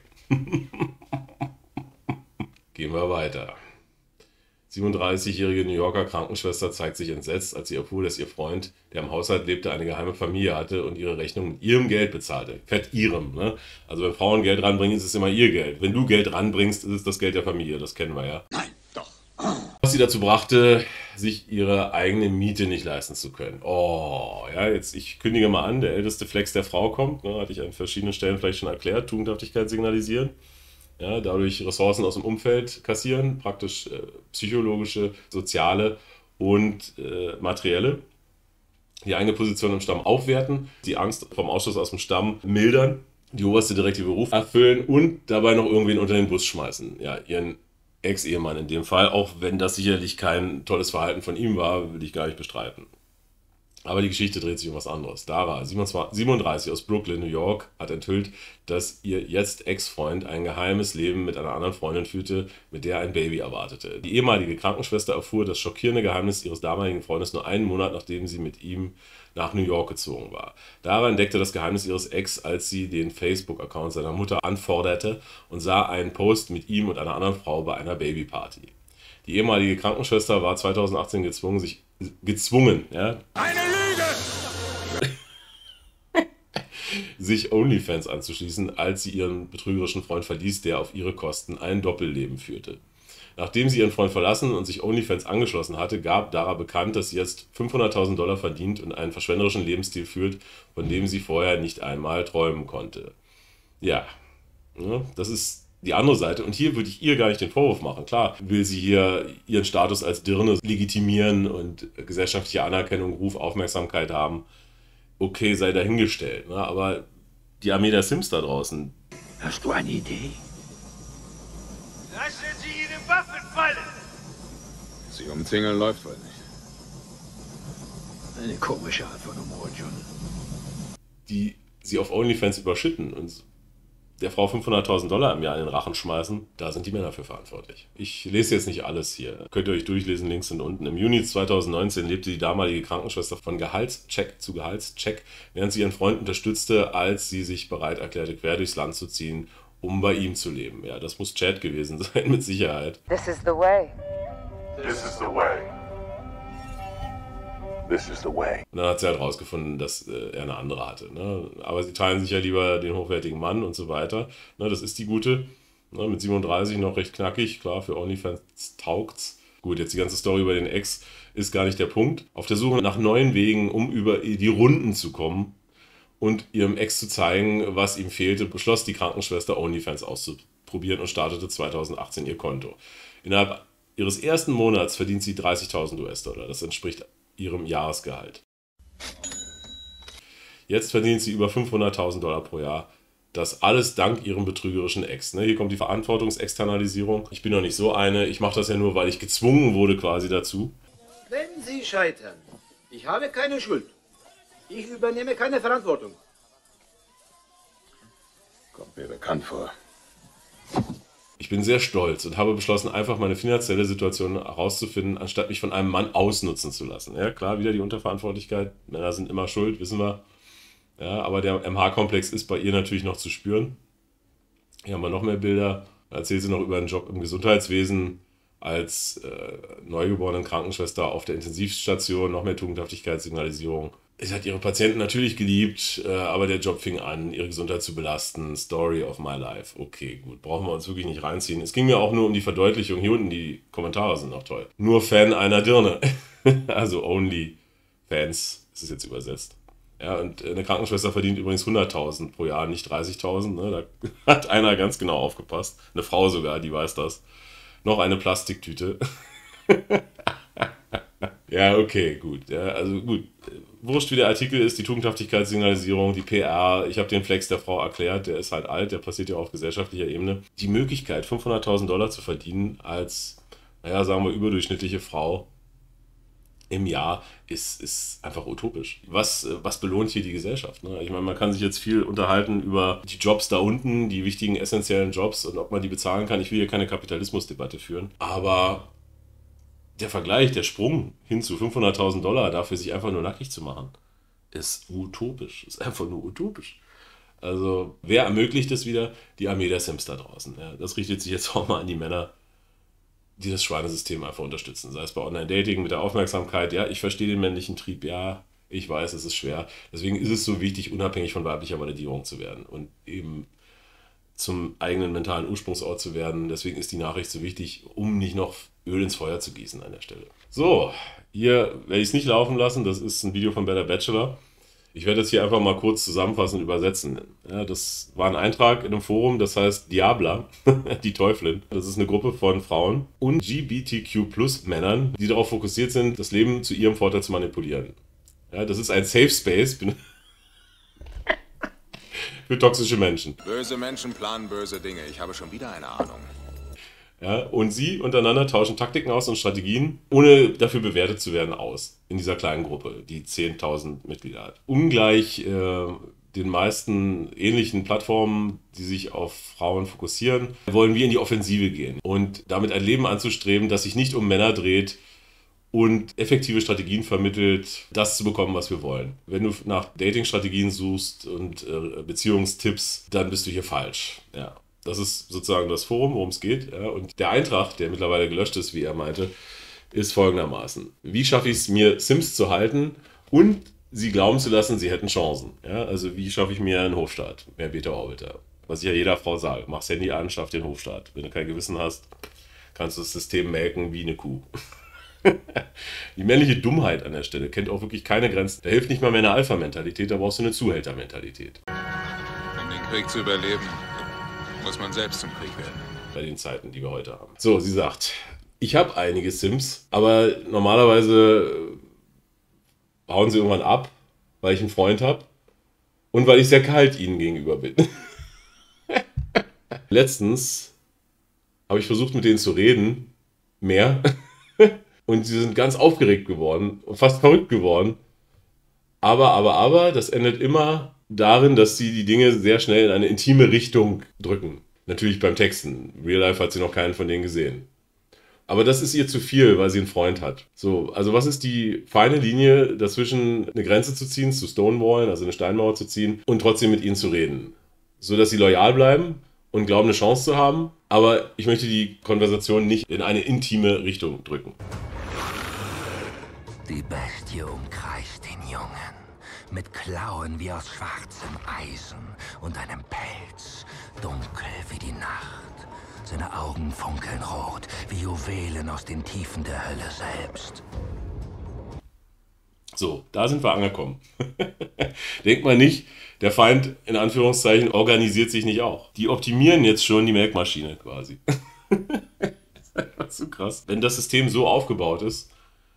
Gehen wir weiter. 37-jährige New Yorker Krankenschwester zeigt sich entsetzt, als sie erfuhr, dass ihr Freund, der im Haushalt lebte, eine geheime Familie hatte und ihre Rechnung mit ihrem Geld bezahlte. Fett ihrem, ne? Also wenn Frauen Geld ranbringen, ist es immer ihr Geld. Wenn du Geld ranbringst, ist es das Geld der Familie. Das kennen wir ja. Nein, doch. Was sie dazu brachte, sich ihre eigene Miete nicht leisten zu können. Oh, ja, jetzt, ich kündige mal an, der älteste Flex der Frau kommt. Ne? Hatte ich an verschiedenen Stellen vielleicht schon erklärt. Tugendhaftigkeit signalisieren. Ja, dadurch Ressourcen aus dem Umfeld kassieren, praktisch psychologische, soziale und materielle. Die eigene Position im Stamm aufwerten, die Angst vom Ausschluss aus dem Stamm mildern, die oberste direktive Beruf erfüllen und dabei noch irgendwen unter den Bus schmeißen. Ja, ihren Ex-Ehemann in dem Fall, auch wenn das sicherlich kein tolles Verhalten von ihm war, will ich gar nicht bestreiten. Aber die Geschichte dreht sich um was anderes. Dara, 37 aus Brooklyn, New York, hat enthüllt, dass ihr jetzt Ex-Freund ein geheimes Leben mit einer anderen Freundin führte, mit der ein Baby erwartete. Die ehemalige Krankenschwester erfuhr das schockierende Geheimnis ihres damaligen Freundes nur einen Monat, nachdem sie mit ihm nach New York gezogen war. Dara entdeckte das Geheimnis ihres Ex, als sie den Facebook-Account seiner Mutter anforderte und sah einen Post mit ihm und einer anderen Frau bei einer Babyparty. Die ehemalige Krankenschwester war 2018 gezwungen, ja, Eine Lüge! sich OnlyFans anzuschließen, als sie ihren betrügerischen Freund verließ, der auf ihre Kosten ein Doppelleben führte. Nachdem sie ihren Freund verlassen und sich OnlyFans angeschlossen hatte, gab Dara bekannt, dass sie jetzt $500.000 verdient und einen verschwenderischen Lebensstil führt, von dem sie vorher nicht einmal träumen konnte. Ja, das ist die andere Seite. Und hier würde ich ihr gar nicht den Vorwurf machen. Klar will sie hier ihren Status als Dirne legitimieren und gesellschaftliche Anerkennung, Ruf, Aufmerksamkeit haben. Okay, sei dahingestellt. Ne? Aber die Armee der Sims da draußen. Hast du eine Idee? Lassen Sie Ihre Waffen fallen! Sie umzingeln läuft wohl nicht. Eine komische Art von Humor, John. Die sie auf OnlyFans überschütten und der Frau $500.000 im Jahr in den Rachen schmeißen, da sind die Männer für verantwortlich. Ich lese jetzt nicht alles hier. Könnt ihr euch durchlesen, Links sind unten. Im Juni 2019 lebte die damalige Krankenschwester von Gehaltscheck zu Gehaltscheck, während sie ihren Freund unterstützte, als sie sich bereit erklärte, quer durchs Land zu ziehen, um bei ihm zu leben. Ja, das muss Chad gewesen sein, mit Sicherheit. This is the way. This is the way. This is the way. Und dann hat sie halt rausgefunden, dass er eine andere hatte. Ne? Aber sie teilen sich ja lieber den hochwertigen Mann und so weiter. Ne, das ist die gute. Ne, mit 37 noch recht knackig. Klar, für OnlyFans taugt's. Gut, jetzt die ganze Story über den Ex ist gar nicht der Punkt. Auf der Suche nach neuen Wegen, um über die Runden zu kommen und ihrem Ex zu zeigen, was ihm fehlte, beschloss die Krankenschwester OnlyFans auszuprobieren und startete 2018 ihr Konto. Innerhalb ihres ersten Monats verdient sie $30.000 US-Dollar. Das entspricht ihrem Jahresgehalt. Jetzt verdient sie über $500.000 pro Jahr. Das alles dank ihrem betrügerischen Ex. Ne? Hier kommt die Verantwortungsexternalisierung. Ich bin noch nicht so eine. Ich mache das ja nur, weil ich gezwungen wurde quasi dazu. Wenn Sie scheitern, ich habe keine Schuld. Ich übernehme keine Verantwortung. Kommt mir bekannt vor. Ich bin sehr stolz und habe beschlossen, einfach meine finanzielle Situation herauszufinden, anstatt mich von einem Mann ausnutzen zu lassen. Ja, klar, wieder die Unterverantwortlichkeit. Männer sind immer schuld, wissen wir. Ja, aber der MH-Komplex ist bei ihr natürlich noch zu spüren. Hier haben wir noch mehr Bilder. Da erzählt sie noch über einen Job im Gesundheitswesen als neugeborene Krankenschwester auf der Intensivstation. Noch mehr Tugendhaftigkeitssignalisierung. Sie hat ihre Patienten natürlich geliebt, aber der Job fing an, ihre Gesundheit zu belasten. Story of my life. Okay, gut, brauchen wir uns wirklich nicht reinziehen. Es ging mir auch nur um die Verdeutlichung. Hier unten, die Kommentare sind noch toll. Nur Fan einer Dirne. Also only Fans, ist es jetzt übersetzt. Ja, und eine Krankenschwester verdient übrigens 100.000 pro Jahr, nicht 30.000. Ne? Da hat einer ganz genau aufgepasst. Eine Frau sogar, die weiß das. Noch eine Plastiktüte. Ja, okay, gut. Ja, also gut. Wurscht, wie der Artikel ist, die Tugendhaftigkeitssignalisierung, die PR. Ich habe den Flex der Frau erklärt, der ist halt alt, der passiert ja auf gesellschaftlicher Ebene. Die Möglichkeit, $500.000 zu verdienen als, naja, sagen wir, überdurchschnittliche Frau, im Jahr ist einfach utopisch. Was belohnt hier die Gesellschaft? Ne? Ich meine, man kann sich jetzt viel unterhalten über die Jobs da unten, die wichtigen, essentiellen Jobs und ob man die bezahlen kann. Ich will hier keine Kapitalismusdebatte führen. Aber der Vergleich, der Sprung hin zu $500.000 dafür, sich einfach nur nackig zu machen, ist utopisch. Ist einfach nur utopisch. Also, wer ermöglicht es wieder? Die Armee der Sims da draußen. Ja, das richtet sich jetzt auch mal an die Männer, die das Schweinesystem einfach unterstützen. Sei es bei Online-Dating mit der Aufmerksamkeit. Ja, ich verstehe den männlichen Trieb. Ja, ich weiß, es ist schwer. Deswegen ist es so wichtig, unabhängig von weiblicher Validierung zu werden und eben zum eigenen mentalen Ursprungsort zu werden. Deswegen ist die Nachricht so wichtig, um nicht noch Öl ins Feuer zu gießen an der Stelle. So, hier werde ich es nicht laufen lassen. Das ist ein Video von Better Bachelor. Ich werde das hier einfach mal kurz zusammenfassen und übersetzen. Ja, das war ein Eintrag in einem Forum, das heißt Diabla, die Teufelin. Das ist eine Gruppe von Frauen und LGBTQ+-Männern, die darauf fokussiert sind, das Leben zu ihrem Vorteil zu manipulieren. Ja, das ist ein Safe Space für toxische Menschen. Böse Menschen planen böse Dinge. Ich habe schon wieder eine Ahnung. Ja, und sie untereinander tauschen Taktiken aus und Strategien, ohne dafür bewertet zu werden, aus. In dieser kleinen Gruppe, die 10.000 Mitglieder hat. Ungleich den meisten ähnlichen Plattformen, die sich auf Frauen fokussieren, wollen wir in die Offensive gehen. Und damit ein Leben anzustreben, das sich nicht um Männer dreht und effektive Strategien vermittelt, das zu bekommen, was wir wollen. Wenn du nach Dating-Strategien suchst und Beziehungstipps, dann bist du hier falsch. Ja. Das ist sozusagen das Forum, worum es geht. Ja. Und der Eintrag, der mittlerweile gelöscht ist, wie er meinte, ist folgendermaßen. Wie schaffe ich es, mir Sims zu halten und sie glauben zu lassen, sie hätten Chancen? Ja. Also wie schaffe ich mir einen Hofstaat? Mehr Beta-Orbiter. Was ich ja jeder Frau sage. Mach's Handy an, schaff den Hofstaat. Wenn du kein Gewissen hast, kannst du das System melken wie eine Kuh. Die männliche Dummheit an der Stelle kennt auch wirklich keine Grenzen. Da hilft nicht mal mehr eine Alpha-Mentalität, da brauchst du eine Zuhälter-Mentalität. Um den Krieg zu überleben, muss man selbst zum Krieg werden. Bei den Zeiten, die wir heute haben. So, sie sagt, ich habe einige Sims, aber normalerweise hauen sie irgendwann ab, weil ich einen Freund habe und weil ich sehr kalt ihnen gegenüber bin. Letztens habe ich versucht, mit denen zu reden, mehr, und sie sind ganz aufgeregt geworden und fast verrückt geworden. Aber, das endet immer darin, dass sie die Dinge sehr schnell in eine intime Richtung drücken. Natürlich beim Texten. Real Life hat sie noch keinen von denen gesehen. Aber das ist ihr zu viel, weil sie einen Freund hat. So, also was ist die feine Linie dazwischen, eine Grenze zu ziehen, zu Stonewallen, also eine Steinmauer zu ziehen und trotzdem mit ihnen zu reden? So, dass sie loyal bleiben und glauben, eine Chance zu haben. Aber ich möchte die Konversation nicht in eine intime Richtung drücken. Die Bestie umkreist den Jungen. Mit Klauen wie aus schwarzem Eisen und einem Pelz, dunkel wie die Nacht. Seine Augen funkeln rot, wie Juwelen aus den Tiefen der Hölle selbst. So, da sind wir angekommen. Denkt mal nicht, der Feind, in Anführungszeichen, organisiert sich nicht auch. Die optimieren jetzt schon die Melkmaschine quasi. Das ist einfach zu krass. Wenn das System so aufgebaut ist,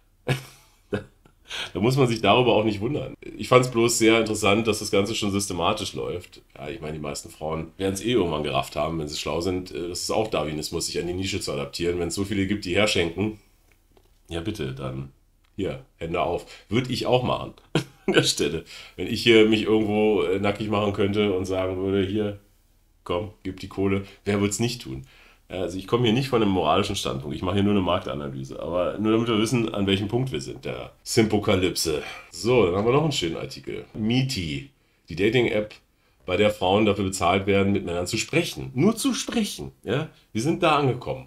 da muss man sich darüber auch nicht wundern. Ich fand es bloß sehr interessant, dass das Ganze schon systematisch läuft. Ja, ich meine, die meisten Frauen werden es irgendwann gerafft haben, wenn sie schlau sind. Das ist auch Darwinismus, sich an die Nische zu adaptieren. Wenn es so viele gibt, die herschenken, ja bitte, dann hier, Hände auf. Würde ich auch machen, an der Stelle. Wenn ich hier mich irgendwo nackig machen könnte und sagen würde, hier, komm, gib die Kohle. Wer würde es nicht tun? Also ich komme hier nicht von einem moralischen Standpunkt, ich mache hier nur eine Marktanalyse, aber nur damit wir wissen, an welchem Punkt wir sind, der Simpokalypse. So, dann haben wir noch einen schönen Artikel. Meety, die Dating-App, bei der Frauen dafür bezahlt werden, mit Männern zu sprechen. Nur zu sprechen, ja? Wir sind da angekommen.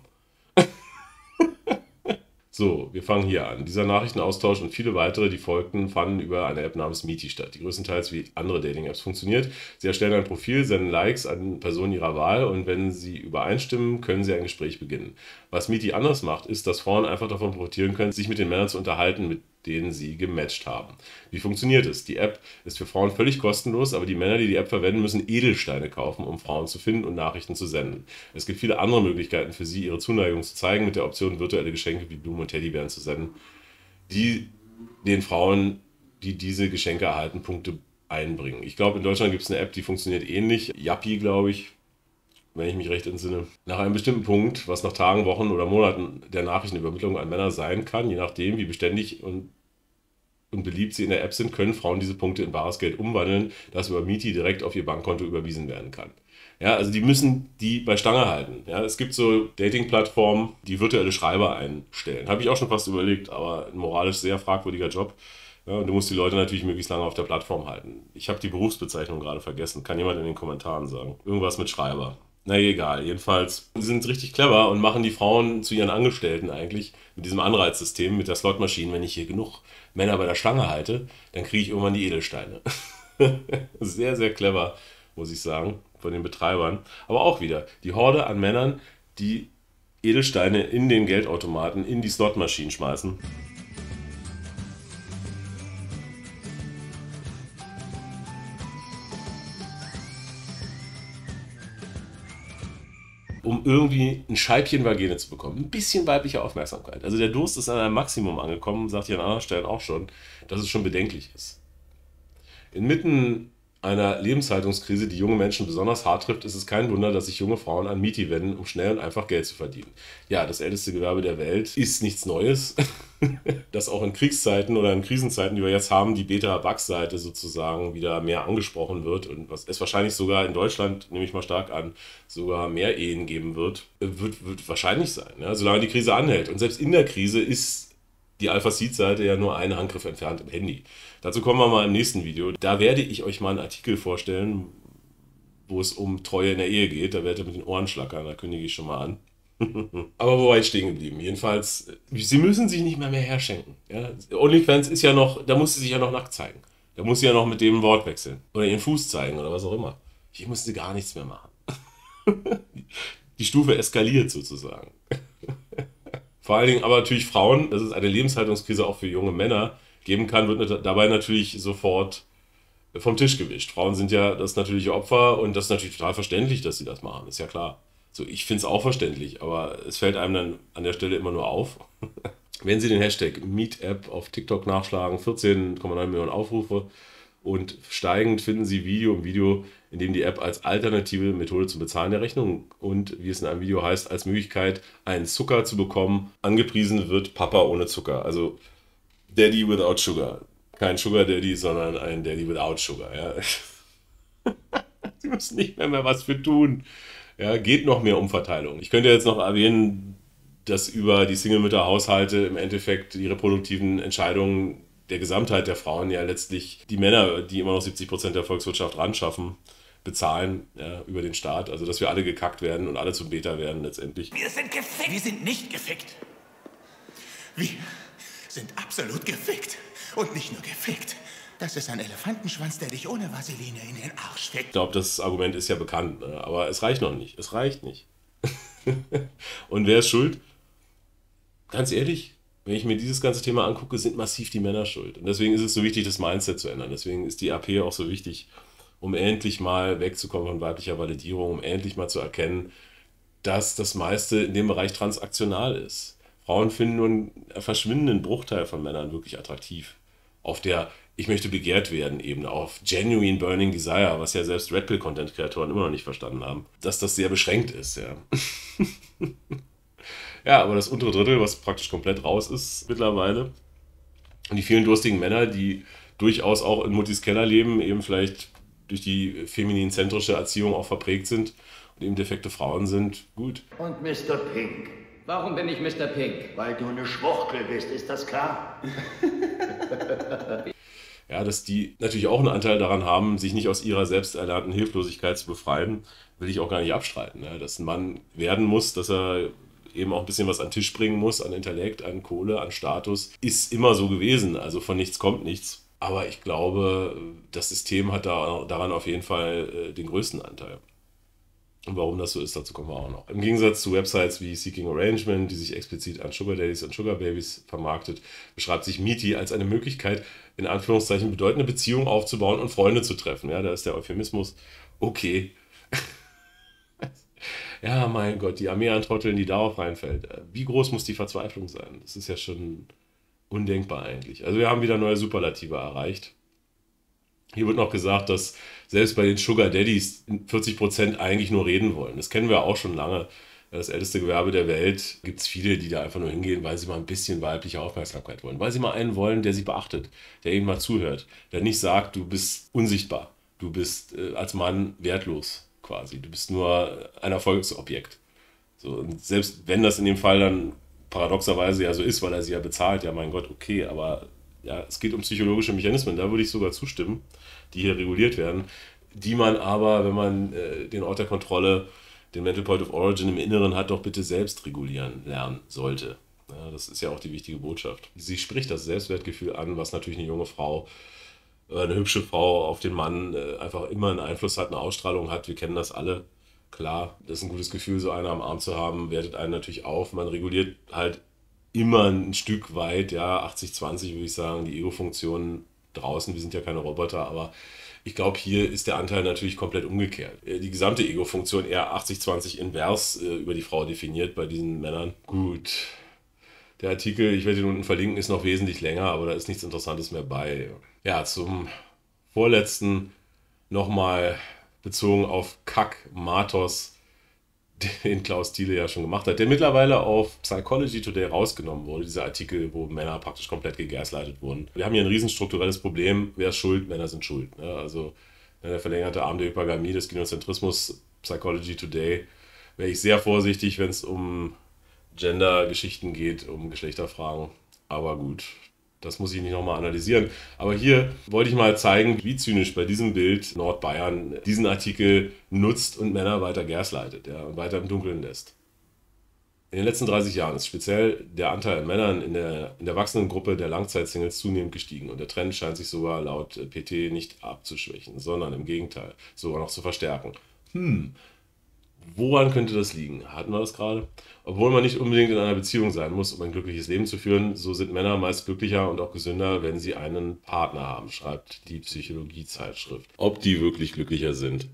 So, wir fangen hier an. Dieser Nachrichtenaustausch und viele weitere, die folgten, fanden über eine App namens Meety statt, die größtenteils wie andere Dating-Apps funktioniert. Sie erstellen ein Profil, senden Likes an Personen ihrer Wahl und wenn sie übereinstimmen, können sie ein Gespräch beginnen. Was Meety anders macht, ist, dass Frauen einfach davon profitieren können, sich mit den Männern zu unterhalten, mit denen sie gematcht haben. Wie funktioniert es? Die App ist für Frauen völlig kostenlos, aber die Männer, die die App verwenden, müssen Edelsteine kaufen, um Frauen zu finden und Nachrichten zu senden. Es gibt viele andere Möglichkeiten für sie, ihre Zuneigung zu zeigen, mit der Option, virtuelle Geschenke wie Blumen und Teddybären zu senden, die den Frauen, die diese Geschenke erhalten, Punkte einbringen. Ich glaube, in Deutschland gibt es eine App, die funktioniert ähnlich. Yappi, glaube ich. wenn ich mich recht entsinne. Nach einem bestimmten Punkt, was nach Tagen, Wochen oder Monaten der Nachrichtenübermittlung an Männer sein kann, je nachdem, wie beständig und beliebt sie in der App sind, können Frauen diese Punkte in bares Geld umwandeln, das über Meety direkt auf ihr Bankkonto überwiesen werden kann. Ja, also die müssen die bei Stange halten. Ja, es gibt so Dating-Plattformen, die virtuelle Schreiber einstellen. Habe ich auch schon fast überlegt, aber ein moralisch sehr fragwürdiger Job. Ja, und du musst die Leute natürlich möglichst lange auf der Plattform halten. Ich habe die Berufsbezeichnung gerade vergessen. Kann jemand in den Kommentaren sagen? Irgendwas mit Schreiber. Na egal, jedenfalls die sind richtig clever und machen die Frauen zu ihren Angestellten eigentlich mit diesem Anreizsystem, mit der Slotmaschine. Wenn ich hier genug Männer bei der Stange halte, dann kriege ich irgendwann die Edelsteine. Sehr, sehr clever, muss ich sagen, von den Betreibern. Aber auch wieder die Horde an Männern, die Edelsteine in den Geldautomaten, in die Slotmaschinen schmeißen. Um irgendwie ein Scheibchen Vagine zu bekommen. Ein bisschen weibliche Aufmerksamkeit. Also der Durst ist an einem Maximum angekommen, sagt ihr an anderen Stellen auch schon, dass es schon bedenklich ist. Inmitten einer Lebenshaltungskrise, die junge Menschen besonders hart trifft, ist es kein Wunder, dass sich junge Frauen an Meety wenden, um schnell und einfach Geld zu verdienen. Ja, das älteste Gewerbe der Welt ist nichts Neues. Dass auch in Kriegszeiten oder in Krisenzeiten, die wir jetzt haben, die Beta-Wachs-Seite sozusagen wieder mehr angesprochen wird und was es wahrscheinlich sogar in Deutschland, nehme ich mal stark an, sogar mehr Ehen geben wird wahrscheinlich sein, ja, solange die Krise anhält. Und selbst in der Krise ist die Alpha-Seed-Seite ja nur einen Handgriff entfernt im Handy. Dazu kommen wir mal im nächsten Video. Da werde ich euch mal einen Artikel vorstellen, wo es um Treue in der Ehe geht. Da werdet ihr mit den Ohren schlackern, da kündige ich schon mal an. Aber wo war ich stehen geblieben? Jedenfalls, sie müssen sich nicht mehr herschenken. Ja? OnlyFans ist ja noch, da muss sie sich ja noch nackt zeigen. Da muss sie ja noch mit dem Wort wechseln. Oder ihren Fuß zeigen oder was auch immer. Hier muss sie gar nichts mehr machen. Die Stufe eskaliert sozusagen. Vor allen Dingen aber natürlich Frauen, dass es eine Lebenshaltungskrise auch für junge Männer geben kann, wird dabei natürlich sofort vom Tisch gewischt. Frauen sind ja das natürliche Opfer und das ist natürlich total verständlich, dass sie das machen, ist ja klar. So, ich finde es auch verständlich, aber es fällt einem dann an der Stelle immer nur auf. Wenn Sie den Hashtag MeetApp auf TikTok nachschlagen, 14,9 Millionen Aufrufe und steigend finden Sie Video um Video, in dem die App als alternative Methode zum Bezahlen der Rechnung und, wie es in einem Video heißt, als Möglichkeit, einen Zucker zu bekommen, angepriesen wird Papa ohne Zucker. Also Daddy without Sugar. Kein Sugar Daddy, sondern ein Daddy without Sugar. Ja. Sie müssen nicht mehr was für tun. Ja, geht noch mehr Umverteilung. Ich könnte jetzt noch erwähnen, dass über die Single-Mütter-Haushalte im Endeffekt die reproduktiven Entscheidungen der Gesamtheit der Frauen ja letztlich die Männer, die immer noch 70% der Volkswirtschaft ranschaffen, bezahlen, ja, über den Staat. Also dass wir alle gekackt werden und alle zum Beta werden letztendlich. Wir sind gefickt. Wir sind nicht gefickt. Wir sind absolut gefickt. Und nicht nur gefickt. Das ist ein Elefantenschwanz, der dich ohne Vaseline in den Arsch fickt. Ich glaube, das Argument ist ja bekannt, ne? Aber es reicht noch nicht. Es reicht nicht. Und wer ist schuld? Ganz ehrlich, wenn ich mir dieses ganze Thema angucke, sind massiv die Männer schuld. Und deswegen ist es so wichtig, das Mindset zu ändern. Deswegen ist die AP auch so wichtig, um endlich mal wegzukommen von weiblicher Validierung, um endlich mal zu erkennen, dass das meiste in dem Bereich transaktional ist. Frauen finden nur einen verschwindenden Bruchteil von Männern wirklich attraktiv. Auf der ich möchte begehrt werden Ebene, auf Genuine Burning Desire, was ja selbst Red Pill-Content-Kreatoren immer noch nicht verstanden haben, dass das sehr beschränkt ist, ja. Ja, aber das untere Drittel, was praktisch komplett raus ist mittlerweile, und die vielen durstigen Männer, die durchaus auch in Muttis Keller leben, eben vielleicht durch die feminin-zentrische Erziehung auch verprägt sind und eben defekte Frauen sind, gut. Und Mr. Pink. Warum bin ich Mr. Pink? Weil du eine Schwuchtel bist, ist das klar? Ja, dass die natürlich auch einen Anteil daran haben, sich nicht aus ihrer selbst erlernten Hilflosigkeit zu befreien, will ich auch gar nicht abstreiten. Ja, dass ein Mann werden muss, dass er eben auch ein bisschen was an den Tisch bringen muss, an Intellekt, an Kohle, an Status, ist immer so gewesen. Also von nichts kommt nichts. Aber ich glaube, das System hat daran auf jeden Fall den größten Anteil. Und warum das so ist, dazu kommen wir auch noch. Im Gegensatz zu Websites wie Seeking Arrangement, die sich explizit an Sugar Daddies und Sugar Babies vermarktet, beschreibt sich Meety als eine Möglichkeit, in Anführungszeichen bedeutende Beziehungen aufzubauen und Freunde zu treffen. Ja, da ist der Euphemismus. Okay. Ja, mein Gott, die Armee an Trotteln, die darauf reinfällt. Wie groß muss die Verzweiflung sein? Das ist ja schon undenkbar eigentlich. Also wir haben wieder neue Superlative erreicht. Hier wird noch gesagt, dass selbst bei den Sugar Daddies 40% eigentlich nur reden wollen. Das kennen wir auch schon lange. Das älteste Gewerbe der Welt, gibt es viele, die da einfach nur hingehen, weil sie mal ein bisschen weibliche Aufmerksamkeit wollen. Weil sie mal einen wollen, der sie beachtet, der ihnen mal zuhört, der nicht sagt, du bist unsichtbar, du bist als Mann wertlos quasi, du bist nur ein Erfolgsobjekt. So, und selbst wenn das in dem Fall dann paradoxerweise ja so ist, weil er sie ja bezahlt, ja mein Gott, okay, aber ja, es geht um psychologische Mechanismen, da würde ich sogar zustimmen, die hier reguliert werden, die man aber, wenn man den Ort der Kontrolle, den Mental Point of Origin im Inneren hat, doch bitte selbst regulieren lernen sollte. Ja, das ist ja auch die wichtige Botschaft. Sie spricht das Selbstwertgefühl an, was natürlich eine junge Frau, eine hübsche Frau auf den Mann einfach immer einen Einfluss hat, eine Ausstrahlung hat. Wir kennen das alle. Klar, das ist ein gutes Gefühl, so eine am Arm zu haben, wertet einen natürlich auf. Man reguliert halt immer ein Stück weit, ja, 80-20 würde ich sagen, die Ego-Funktionen draußen. Wir sind ja keine Roboter, aber ich glaube, hier ist der Anteil natürlich komplett umgekehrt. Die gesamte Ego-Funktion eher 80-20 invers über die Frau definiert bei diesen Männern. Gut, der Artikel, ich werde ihn unten verlinken, ist noch wesentlich länger, aber da ist nichts Interessantes mehr bei. Ja, zum vorletzten nochmal bezogen auf Kack-Matos, den Klaus Thiele ja schon gemacht hat, der mittlerweile auf Psychology Today rausgenommen wurde, dieser Artikel, wo Männer praktisch komplett gegaslightet wurden. Wir haben hier ein riesen strukturelles Problem. Wer ist schuld? Männer sind schuld. Ja, also der verlängerte Arm der Hypergamie des Genozentrismus, Psychology Today, wäre ich sehr vorsichtig, wenn es um Gender-Geschichten geht, um Geschlechterfragen. Aber gut, das muss ich nicht nochmal analysieren. Aber hier wollte ich mal zeigen, wie zynisch bei diesem Bild Nordbayern diesen Artikel nutzt und Männer weiter gaslightet, ja, und weiter im Dunkeln lässt. In den letzten 30 Jahren ist speziell der Anteil an Männern in der wachsenden Gruppe der Langzeitsingles zunehmend gestiegen. Und der Trend scheint sich sogar laut PT nicht abzuschwächen, sondern im Gegenteil sogar noch zu verstärken. Woran könnte das liegen? Hatten wir das gerade? Obwohl man nicht unbedingt in einer Beziehung sein muss, um ein glückliches Leben zu führen, so sind Männer meist glücklicher und auch gesünder, wenn sie einen Partner haben, schreibt die Psychologie-Zeitschrift. Ob die wirklich glücklicher sind?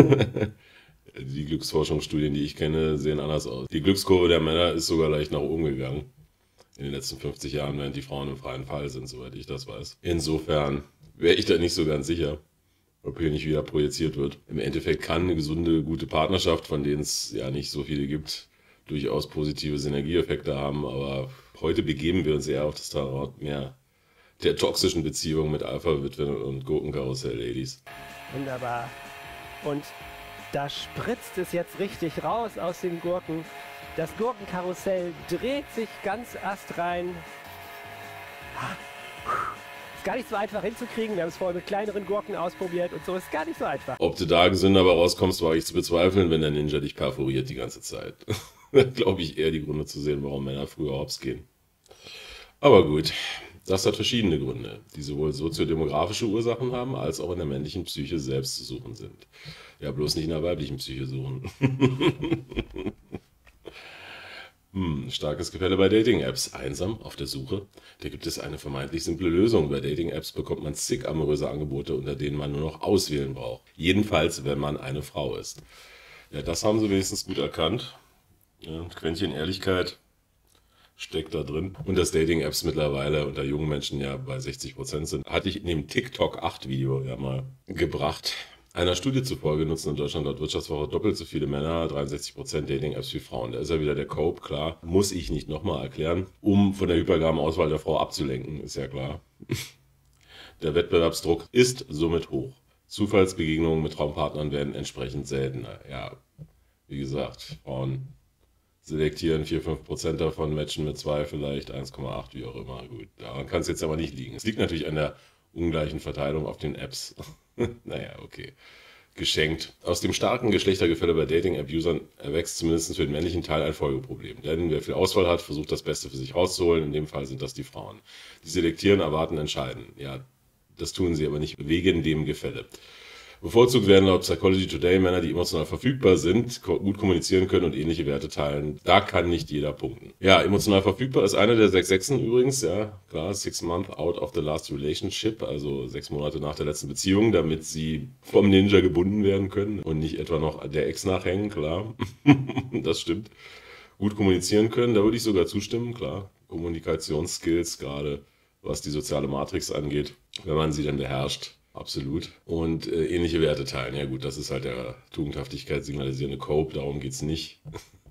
Die Glücksforschungsstudien, die ich kenne, sehen anders aus. Die Glückskurve der Männer ist sogar leicht nach oben gegangen in den letzten 50 Jahren, während die Frauen im freien Fall sind, soweit ich das weiß. Insofern wäre ich da nicht so ganz sicher, ob hier nicht wieder projiziert wird. Im Endeffekt kann eine gesunde, gute Partnerschaft, von denen es ja nicht so viele gibt, durchaus positive Synergieeffekte haben, aber heute begeben wir uns eher auf das Terrain mehr der toxischen Beziehung mit Alpha-Witwen und Gurkenkarussell-Ladies. Wunderbar. Und da spritzt es jetzt richtig raus aus den Gurken. Das Gurkenkarussell dreht sich ganz astrein. Ist gar nicht so einfach hinzukriegen. Wir haben es vorher mit kleineren Gurken ausprobiert und so. Ist gar nicht so einfach. Ob du da gesünder aber rauskommst, war ich zu bezweifeln, wenn der Ninja dich perforiert die ganze Zeit. Da glaube ich eher die Gründe zu sehen, warum Männer früher hops gehen. Aber gut, das hat verschiedene Gründe, die sowohl soziodemografische Ursachen haben, als auch in der männlichen Psyche selbst zu suchen sind. Ja, bloß nicht in der weiblichen Psyche suchen. Starkes Gefälle bei Dating-Apps. Einsam, auf der Suche. Da gibt es eine vermeintlich simple Lösung. Bei Dating-Apps bekommt man zig amoröse Angebote, unter denen man nur noch auswählen braucht. Jedenfalls, wenn man eine Frau ist. Ja, das haben sie wenigstens gut erkannt. Ja, ein Quäntchen Ehrlichkeit steckt da drin. Und dass Dating-Apps mittlerweile unter jungen Menschen ja bei 60% sind, hatte ich in dem TikTok 8 Video ja mal gebracht. Einer Studie zufolge nutzen in Deutschland laut Wirtschaftswoche doppelt so viele Männer, 63% Dating-Apps wie Frauen. Da ist ja wieder der Cope, klar. Muss ich nicht nochmal erklären, um von der hypergamen Auswahl der Frau abzulenken, ist ja klar. Der Wettbewerbsdruck ist somit hoch. Zufallsbegegnungen mit Traumpartnern werden entsprechend seltener. Ja, wie gesagt, Frauen selektieren 4-5% davon, matchen mit 2 vielleicht, 1,8, wie auch immer. Gut, daran kann es jetzt aber nicht liegen. Es liegt natürlich an der ungleichen Verteilung auf den Apps. Naja, okay. Geschenkt. Aus dem starken Geschlechtergefälle bei Dating-App-Usern erwächst zumindest für den männlichen Teil ein Folgeproblem. Denn wer viel Auswahl hat, versucht das Beste für sich rauszuholen. In dem Fall sind das die Frauen. Die selektieren, erwarten, entscheiden. Ja, das tun sie aber nicht wegen dem Gefälle. Bevorzugt werden laut Psychology Today Männer, die emotional verfügbar sind, gut kommunizieren können und ähnliche Werte teilen. Da kann nicht jeder punkten. Ja, emotional verfügbar ist eine der 6 Sechsen übrigens, ja, klar, 6 months out of the last relationship, also 6 Monate nach der letzten Beziehung, damit sie vom Ninja gebunden werden können und nicht etwa noch der Ex nachhängen, klar. Das stimmt. Gut kommunizieren können, da würde ich sogar zustimmen, klar. Kommunikationsskills, gerade was die soziale Matrix angeht, wenn man sie dann beherrscht, Absolut. Und ähnliche Werte teilen. Ja gut, das ist halt der Tugendhaftigkeit signalisierende Cope, darum geht es nicht.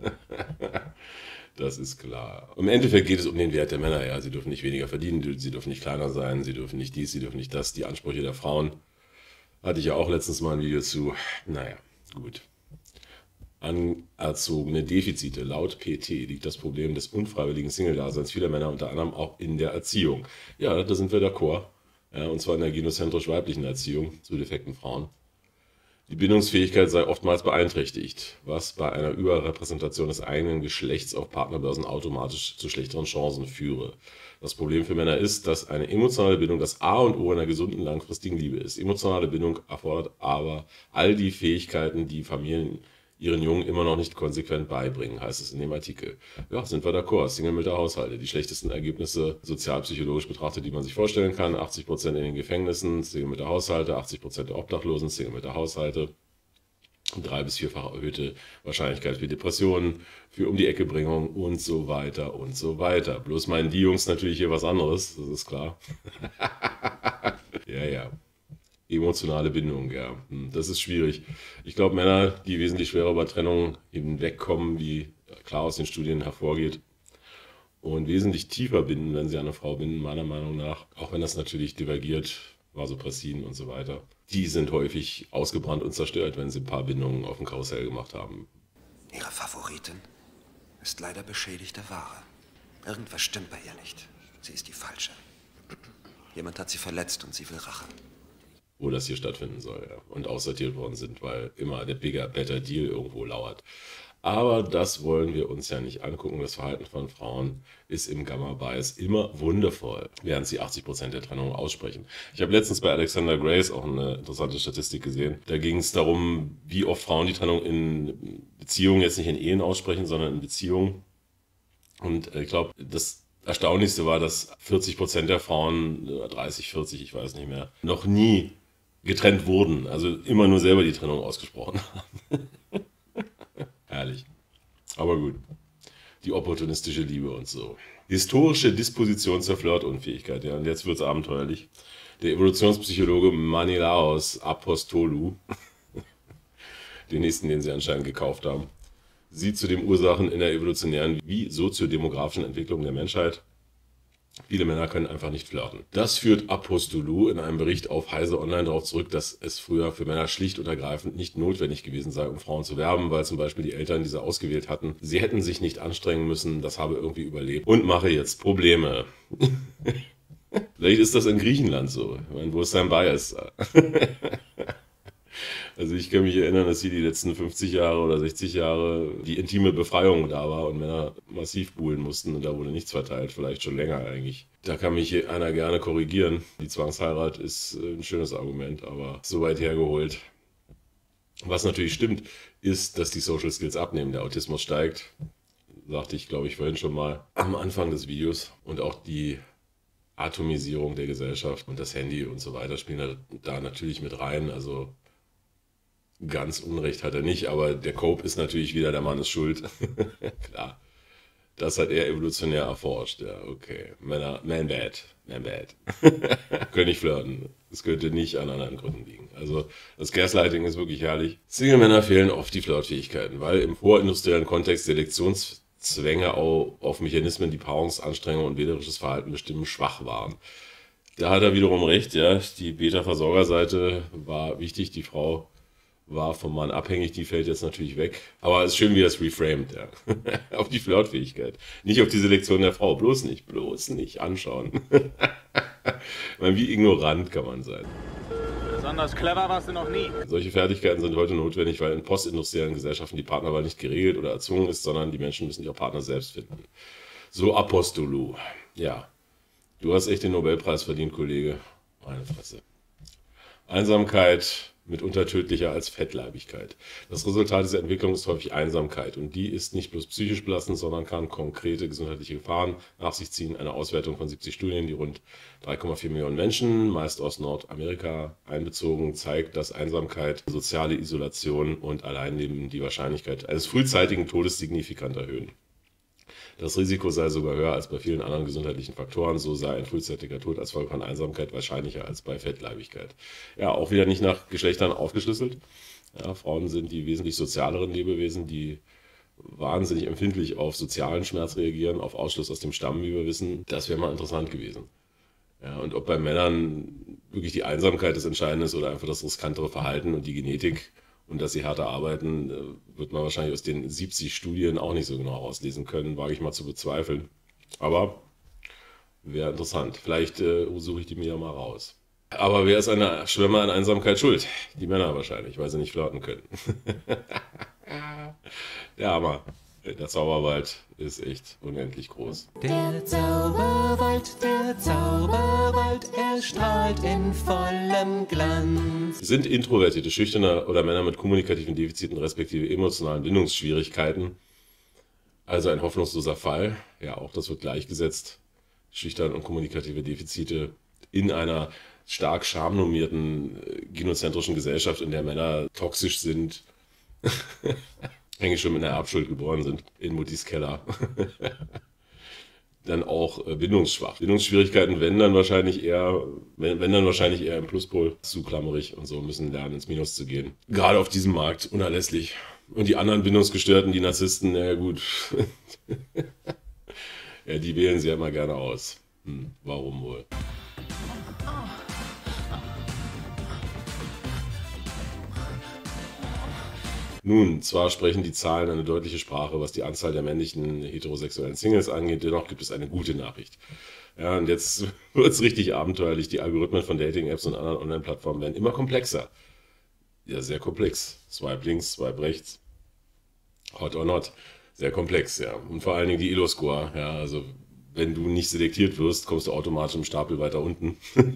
Das ist klar. Im Endeffekt geht es um den Wert der Männer. Ja, sie dürfen nicht weniger verdienen, sie dürfen nicht kleiner sein, sie dürfen nicht dies, sie dürfen nicht das. Die Ansprüche der Frauen hatte ich ja auch letztens mal ein Video zu. Naja, gut. Anerzogene Defizite. Laut PT liegt das Problem des unfreiwilligen Single-Daseins vieler Männer unter anderem auch in der Erziehung. Ja, da sind wir d'accord. Ja, und zwar in der genozentrisch-weiblichen Erziehung zu defekten Frauen. Die Bindungsfähigkeit sei oftmals beeinträchtigt, was bei einer Überrepräsentation des eigenen Geschlechts auf Partnerbörsen automatisch zu schlechteren Chancen führe. Das Problem für Männer ist, dass eine emotionale Bindung das A und O einer gesunden langfristigen Liebe ist. Emotionale Bindung erfordert aber all die Fähigkeiten, die Familien ihren Jungen immer noch nicht konsequent beibringen, heißt es in dem Artikel. Ja, sind wir d'accord. Single-Mütter-Haushalte. Die schlechtesten Ergebnisse sozialpsychologisch betrachtet, die man sich vorstellen kann. 80% in den Gefängnissen, Single-Mütter-Haushalte, 80% der Obdachlosen, Single-Mütter-Haushalte. 3- bis 4-fach erhöhte Wahrscheinlichkeit für Depressionen, für Um-die-Ecke-Bringung und so weiter und so weiter. Bloß meinen die Jungs natürlich hier was anderes, das ist klar. Ja. Emotionale Bindung, ja. Das ist schwierig. Ich glaube, Männer, die wesentlich schwerer über Trennung hinwegkommen, wie klar aus den Studien hervorgeht, und wesentlich tiefer binden, wenn sie eine Frau binden, meiner Meinung nach, auch wenn das natürlich divergiert, Vasopressin und so weiter, die sind häufig ausgebrannt und zerstört, wenn sie ein paar Bindungen auf dem Karussell gemacht haben. Ihre Favoritin ist leider beschädigte Ware. Irgendwas stimmt bei ihr nicht. Sie ist die Falsche. Jemand hat sie verletzt und sie will Rache. Wo das hier stattfinden soll, ja. Und aussortiert worden sind, weil immer der bigger, better Deal irgendwo lauert. Aber das wollen wir uns ja nicht angucken. Das Verhalten von Frauen ist im Gamma-Bias immer wundervoll, während sie 80% der Trennung aussprechen. Ich habe letztens bei Alexander Grace auch eine interessante Statistik gesehen. Da ging es darum, wie oft Frauen die Trennung in Beziehungen, jetzt nicht in Ehen aussprechen, sondern in Beziehungen. Und ich glaube, das Erstaunlichste war, dass 40% der Frauen, 30, 40, ich weiß nicht mehr, noch nie getrennt wurden, also immer nur selber die Trennung ausgesprochen haben. Herrlich. Aber gut. Die opportunistische Liebe und so. Historische Disposition zur Flirtunfähigkeit. Ja, und jetzt wird es abenteuerlich. Der Evolutionspsychologe Menelaos Apostolou, den nächsten, den sie anscheinend gekauft haben, sieht zu den Ursachen in der evolutionären wie soziodemografischen Entwicklung der Menschheit. Viele Männer können einfach nicht flirten. Das führt Apostolou in einem Bericht auf Heise Online darauf zurück, dass es früher für Männer schlicht und ergreifend nicht notwendig gewesen sei, um Frauen zu werben, weil zum Beispiel die Eltern diese ausgewählt hatten. Sie hätten sich nicht anstrengen müssen, das habe irgendwie überlebt und mache jetzt Probleme. Vielleicht ist das in Griechenland so. Ich meine, wo ist sein Bias? Also ich kann mich erinnern, dass hier die letzten 50 Jahre oder 60 Jahre die intime Befreiung da war und Männer massiv buhlen mussten und da wurde nichts verteilt, vielleicht schon länger eigentlich. Da kann mich hier einer gerne korrigieren. Die Zwangsheirat ist ein schönes Argument, aber so weit hergeholt. Was natürlich stimmt, ist, dass die Social Skills abnehmen, der Autismus steigt, sagte ich, glaube ich, vorhin schon mal am Anfang des Videos, und auch die Atomisierung der Gesellschaft und das Handy und so weiter spielen da natürlich mit rein, also ganz Unrecht hat er nicht, aber der Cope ist natürlich wieder, der Mann ist schuld. Klar. Das hat er evolutionär erforscht. Ja, okay. Man bad. Können nicht flirten. Das könnte nicht an anderen Gründen liegen. Also das Gaslighting ist wirklich herrlich. Single-Männer fehlen oft die Flirtfähigkeiten, weil im vorindustriellen Kontext Selektionszwänge auf Mechanismen, die Paarungsanstrengungen und wählerisches Verhalten bestimmen, schwach waren. Da hat er wiederum recht, ja. Die Beta-Versorgerseite war wichtig, die Frau war vom Mann abhängig, die fällt jetzt natürlich weg. Aber es ist schön, wie er es reframed, ja. Auf die Flirtfähigkeit. Nicht auf die Selektion der Frau. Bloß nicht anschauen. Ich meine, wie ignorant kann man sein? Besonders clever warst du noch nie. Solche Fertigkeiten sind heute notwendig, weil in postindustriellen Gesellschaften die Partnerwahl nicht geregelt oder erzwungen ist, sondern die Menschen müssen ihre Partner selbst finden. So Apostolou. Ja, du hast echt den Nobelpreis verdient, Kollege. Meine Fresse. Einsamkeit, mitunter tödlicher als Fettleibigkeit. Das Resultat dieser Entwicklung ist häufig Einsamkeit, und die ist nicht bloß psychisch belastend, sondern kann konkrete gesundheitliche Gefahren nach sich ziehen. Eine Auswertung von 70 Studien, die rund 3,4 Millionen Menschen, meist aus Nordamerika einbezogen, zeigt, dass Einsamkeit, soziale Isolation und Alleinleben die Wahrscheinlichkeit eines frühzeitigen Todes signifikant erhöhen. Das Risiko sei sogar höher als bei vielen anderen gesundheitlichen Faktoren. So sei ein frühzeitiger Tod als Folge von Einsamkeit wahrscheinlicher als bei Fettleibigkeit. Ja, auch wieder nicht nach Geschlechtern aufgeschlüsselt. Ja, Frauen sind die wesentlich sozialeren Lebewesen, die wahnsinnig empfindlich auf sozialen Schmerz reagieren, auf Ausschluss aus dem Stamm, wie wir wissen. Das wäre mal interessant gewesen. Ja, und ob bei Männern wirklich die Einsamkeit das Entscheidende ist oder einfach das riskantere Verhalten und die Genetik und dass sie härter arbeiten, wird man wahrscheinlich aus den 70 Studien auch nicht so genau auslesen können, wage ich mal zu bezweifeln. Aber wäre interessant. Vielleicht suche ich die mir ja mal raus. Aber wer ist einer Schwimmer an Einsamkeit schuld? Die Männer wahrscheinlich, weil sie nicht flirten können. Der Hammer. Der Zauberwald ist echt unendlich groß. Der Zauberwald, er strahlt in vollem Glanz. Sind Introvertierte, Schüchterne oder Männer mit kommunikativen Defiziten respektive emotionalen Bindungsschwierigkeiten also ein hoffnungsloser Fall? Ja, auch das wird gleichgesetzt. Schüchtern und kommunikative Defizite in einer stark schamnormierten, gynozentrischen Gesellschaft, in der Männer toxisch sind, eigentlich schon mit einer Erbschuld geboren sind, in Muttis Keller. Dann auch bindungsschwach. Bindungsschwierigkeiten, wenn dann wahrscheinlich eher im Pluspol, zu klammerig und so, müssen lernen, ins Minus zu gehen. Gerade auf diesem Markt, unerlässlich. Und die anderen Bindungsgestörten, die Narzissten, naja gut. Ja, die wählen sie ja immer gerne aus. Warum wohl? Nun, zwar sprechen die Zahlen eine deutliche Sprache, was die Anzahl der männlichen heterosexuellen Singles angeht, dennoch gibt es eine gute Nachricht. Ja, und jetzt wird es richtig abenteuerlich. Die Algorithmen von Dating-Apps und anderen Online-Plattformen werden immer komplexer. Ja, sehr komplex. Swipe links, swipe rechts. Hot or not. Sehr komplex, ja. Und vor allen Dingen die Elo-Score. Ja, also wenn du nicht selektiert wirst, kommst du automatisch im Stapel weiter unten.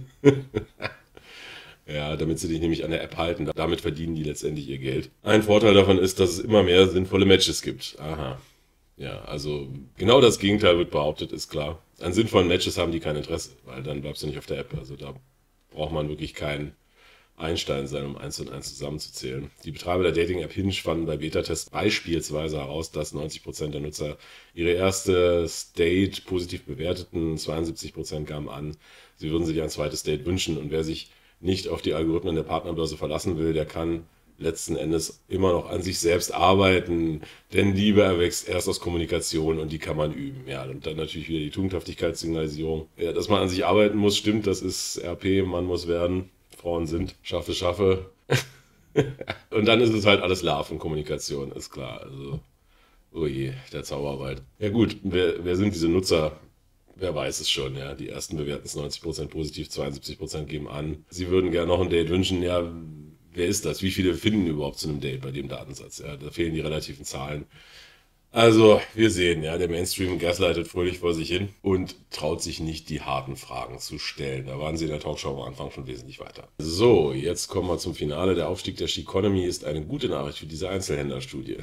Ja, damit sie dich nämlich an der App halten. Damit verdienen die letztendlich ihr Geld. Ein Vorteil davon ist, dass es immer mehr sinnvolle Matches gibt. Aha. Ja, also genau das Gegenteil wird behauptet, ist klar. An sinnvollen Matches haben die kein Interesse, weil dann bleibst du nicht auf der App. Also da braucht man wirklich kein Einstein sein, um 1 und 1 zusammenzuzählen. Die Betreiber der Dating-App Hinge fanden bei Beta-Tests beispielsweise heraus, dass 90% der Nutzer ihre erste Date positiv bewerteten. 72% gaben an, sie würden sich ein zweites Date wünschen. Und wer sich nicht auf die Algorithmen der Partnerbörse verlassen will, der kann letzten Endes immer noch an sich selbst arbeiten, denn Liebe erwächst erst aus Kommunikation und die kann man üben. Ja, und dann natürlich wieder die Tugendhaftigkeitssignalisierung. Ja, dass man an sich arbeiten muss, stimmt, das ist RP, man muss werden, Frauen sind, schaffe. Und dann ist es halt alles Love und Kommunikation, ist klar. Also, oh je, der Zauberwald. Ja gut, wer sind diese Nutzer? Wer weiß es schon, ja. Die ersten bewerten es 90% positiv, 72% geben an. Sie würden gerne noch ein Date wünschen. Ja, wer ist das? Wie viele finden überhaupt zu einem Date bei dem Datensatz? Ja, da fehlen die relativen Zahlen. Also, wir sehen, ja, der Mainstream gaslightet fröhlich vor sich hin und traut sich nicht, die harten Fragen zu stellen. Da waren sie in der Talkshow am Anfang schon wesentlich weiter. So, jetzt kommen wir zum Finale. Der Aufstieg der Sheconomy ist eine gute Nachricht für diese Einzelhändlerstudie.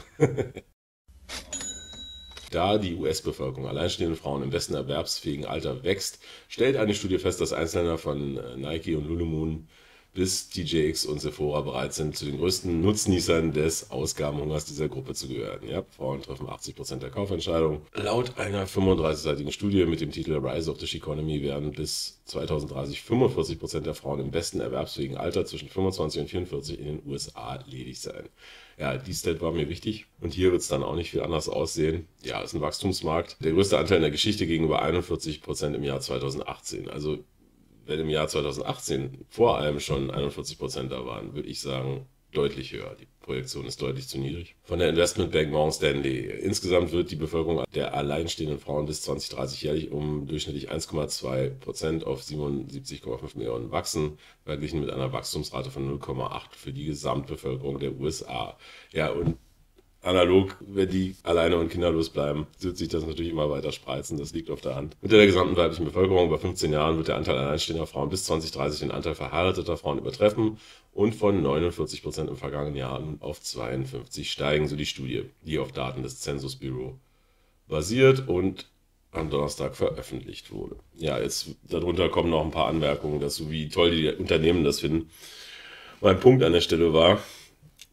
Da die US-Bevölkerung alleinstehende Frauen im besten erwerbsfähigen Alter wächst, stellt eine Studie fest, dass Einzelhändler von Nike und Lululemon bis TJX und Sephora bereit sind, zu den größten Nutznießern des Ausgabenhungers dieser Gruppe zu gehören. Ja, Frauen treffen 80% der Kaufentscheidungen. Laut einer 35-seitigen Studie mit dem Titel Rise of the Sheconomy werden bis 2030 45% der Frauen im besten erwerbsfähigen Alter zwischen 25 und 44 in den USA ledig sein. Ja, die Stat war mir wichtig und hier wird es dann auch nicht viel anders aussehen. Ja, ist ein Wachstumsmarkt. Der größte Anteil in der Geschichte gegenüber 41% im Jahr 2018. Also wenn im Jahr 2018 vor allem schon 41% da waren, würde ich sagen, deutlich höher. Die Projektion ist deutlich zu niedrig. Von der Investmentbank Morgan Stanley. Insgesamt wird die Bevölkerung der alleinstehenden Frauen bis 2030 jährlich um durchschnittlich 1,2% auf 77,5 Millionen wachsen, verglichen mit einer Wachstumsrate von 0,8 für die Gesamtbevölkerung der USA. Ja, und analog, wenn die alleine und kinderlos bleiben, wird sich das natürlich immer weiter spreizen. Das liegt auf der Hand. Unter der gesamten weiblichen Bevölkerung bei 15 Jahren wird der Anteil alleinstehender Frauen bis 2030 den Anteil verheirateter Frauen übertreffen und von 49% im vergangenen Jahr auf 52 steigen, so die Studie, die auf Daten des Census Bureau basiert und am Donnerstag veröffentlicht wurde. Ja, jetzt darunter kommen noch ein paar Anmerkungen dazu, wie toll die Unternehmen das finden. Mein Punkt an der Stelle war,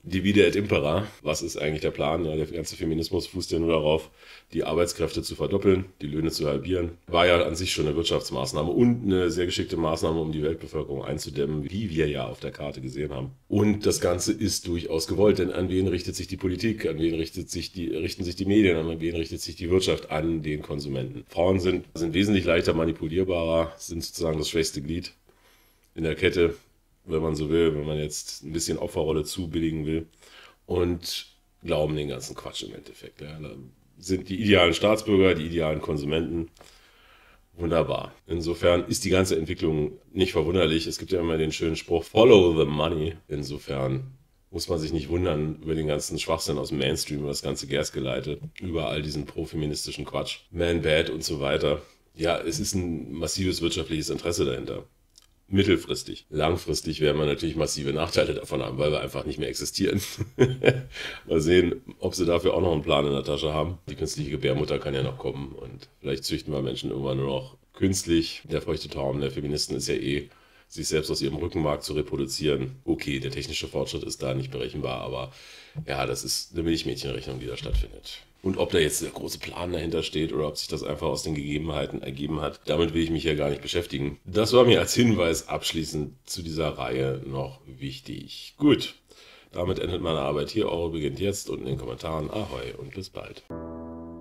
Divide et Impera. Was ist eigentlich der Plan? Ja, der ganze Feminismus fußt ja nur darauf, die Arbeitskräfte zu verdoppeln, die Löhne zu halbieren. War ja an sich schon eine Wirtschaftsmaßnahme und eine sehr geschickte Maßnahme, um die Weltbevölkerung einzudämmen, wie wir ja auf der Karte gesehen haben. Und das Ganze ist durchaus gewollt, denn an wen richtet sich die Politik, an wen richten sich die Medien, an wen richtet sich die Wirtschaft? An den Konsumenten. Frauen sind wesentlich leichter manipulierbarer, sind sozusagen das schwächste Glied in der Kette, wenn man so will, wenn man jetzt ein bisschen Opferrolle zubilligen will und glauben den ganzen Quatsch im Endeffekt. Ja. Da sind die idealen Staatsbürger, die idealen Konsumenten. Wunderbar. Insofern ist die ganze Entwicklung nicht verwunderlich. Es gibt ja immer den schönen Spruch, follow the money. Insofern muss man sich nicht wundern über den ganzen Schwachsinn aus dem Mainstream, über das ganze Gersgeleite, über all diesen profeministischen Quatsch, Man Bad und so weiter. Ja, es ist ein massives wirtschaftliches Interesse dahinter. Mittelfristig. Langfristig werden wir natürlich massive Nachteile davon haben, weil wir einfach nicht mehr existieren. Mal sehen, ob sie dafür auch noch einen Plan in der Tasche haben. Die künstliche Gebärmutter kann ja noch kommen und vielleicht züchten wir Menschen irgendwann nur noch künstlich. Der feuchte Traum der Feministen ist ja sich selbst aus ihrem Rückenmark zu reproduzieren. Okay, der technische Fortschritt ist da nicht berechenbar, aber ja, das ist eine Milchmädchenrechnung, die da stattfindet. Und ob da jetzt der große Plan dahinter steht oder ob sich das einfach aus den Gegebenheiten ergeben hat, damit will ich mich ja gar nicht beschäftigen. Das war mir als Hinweis abschließend zu dieser Reihe noch wichtig. Gut, damit endet meine Arbeit hier. Eure beginnt jetzt unten in den Kommentaren. Ahoi und bis bald.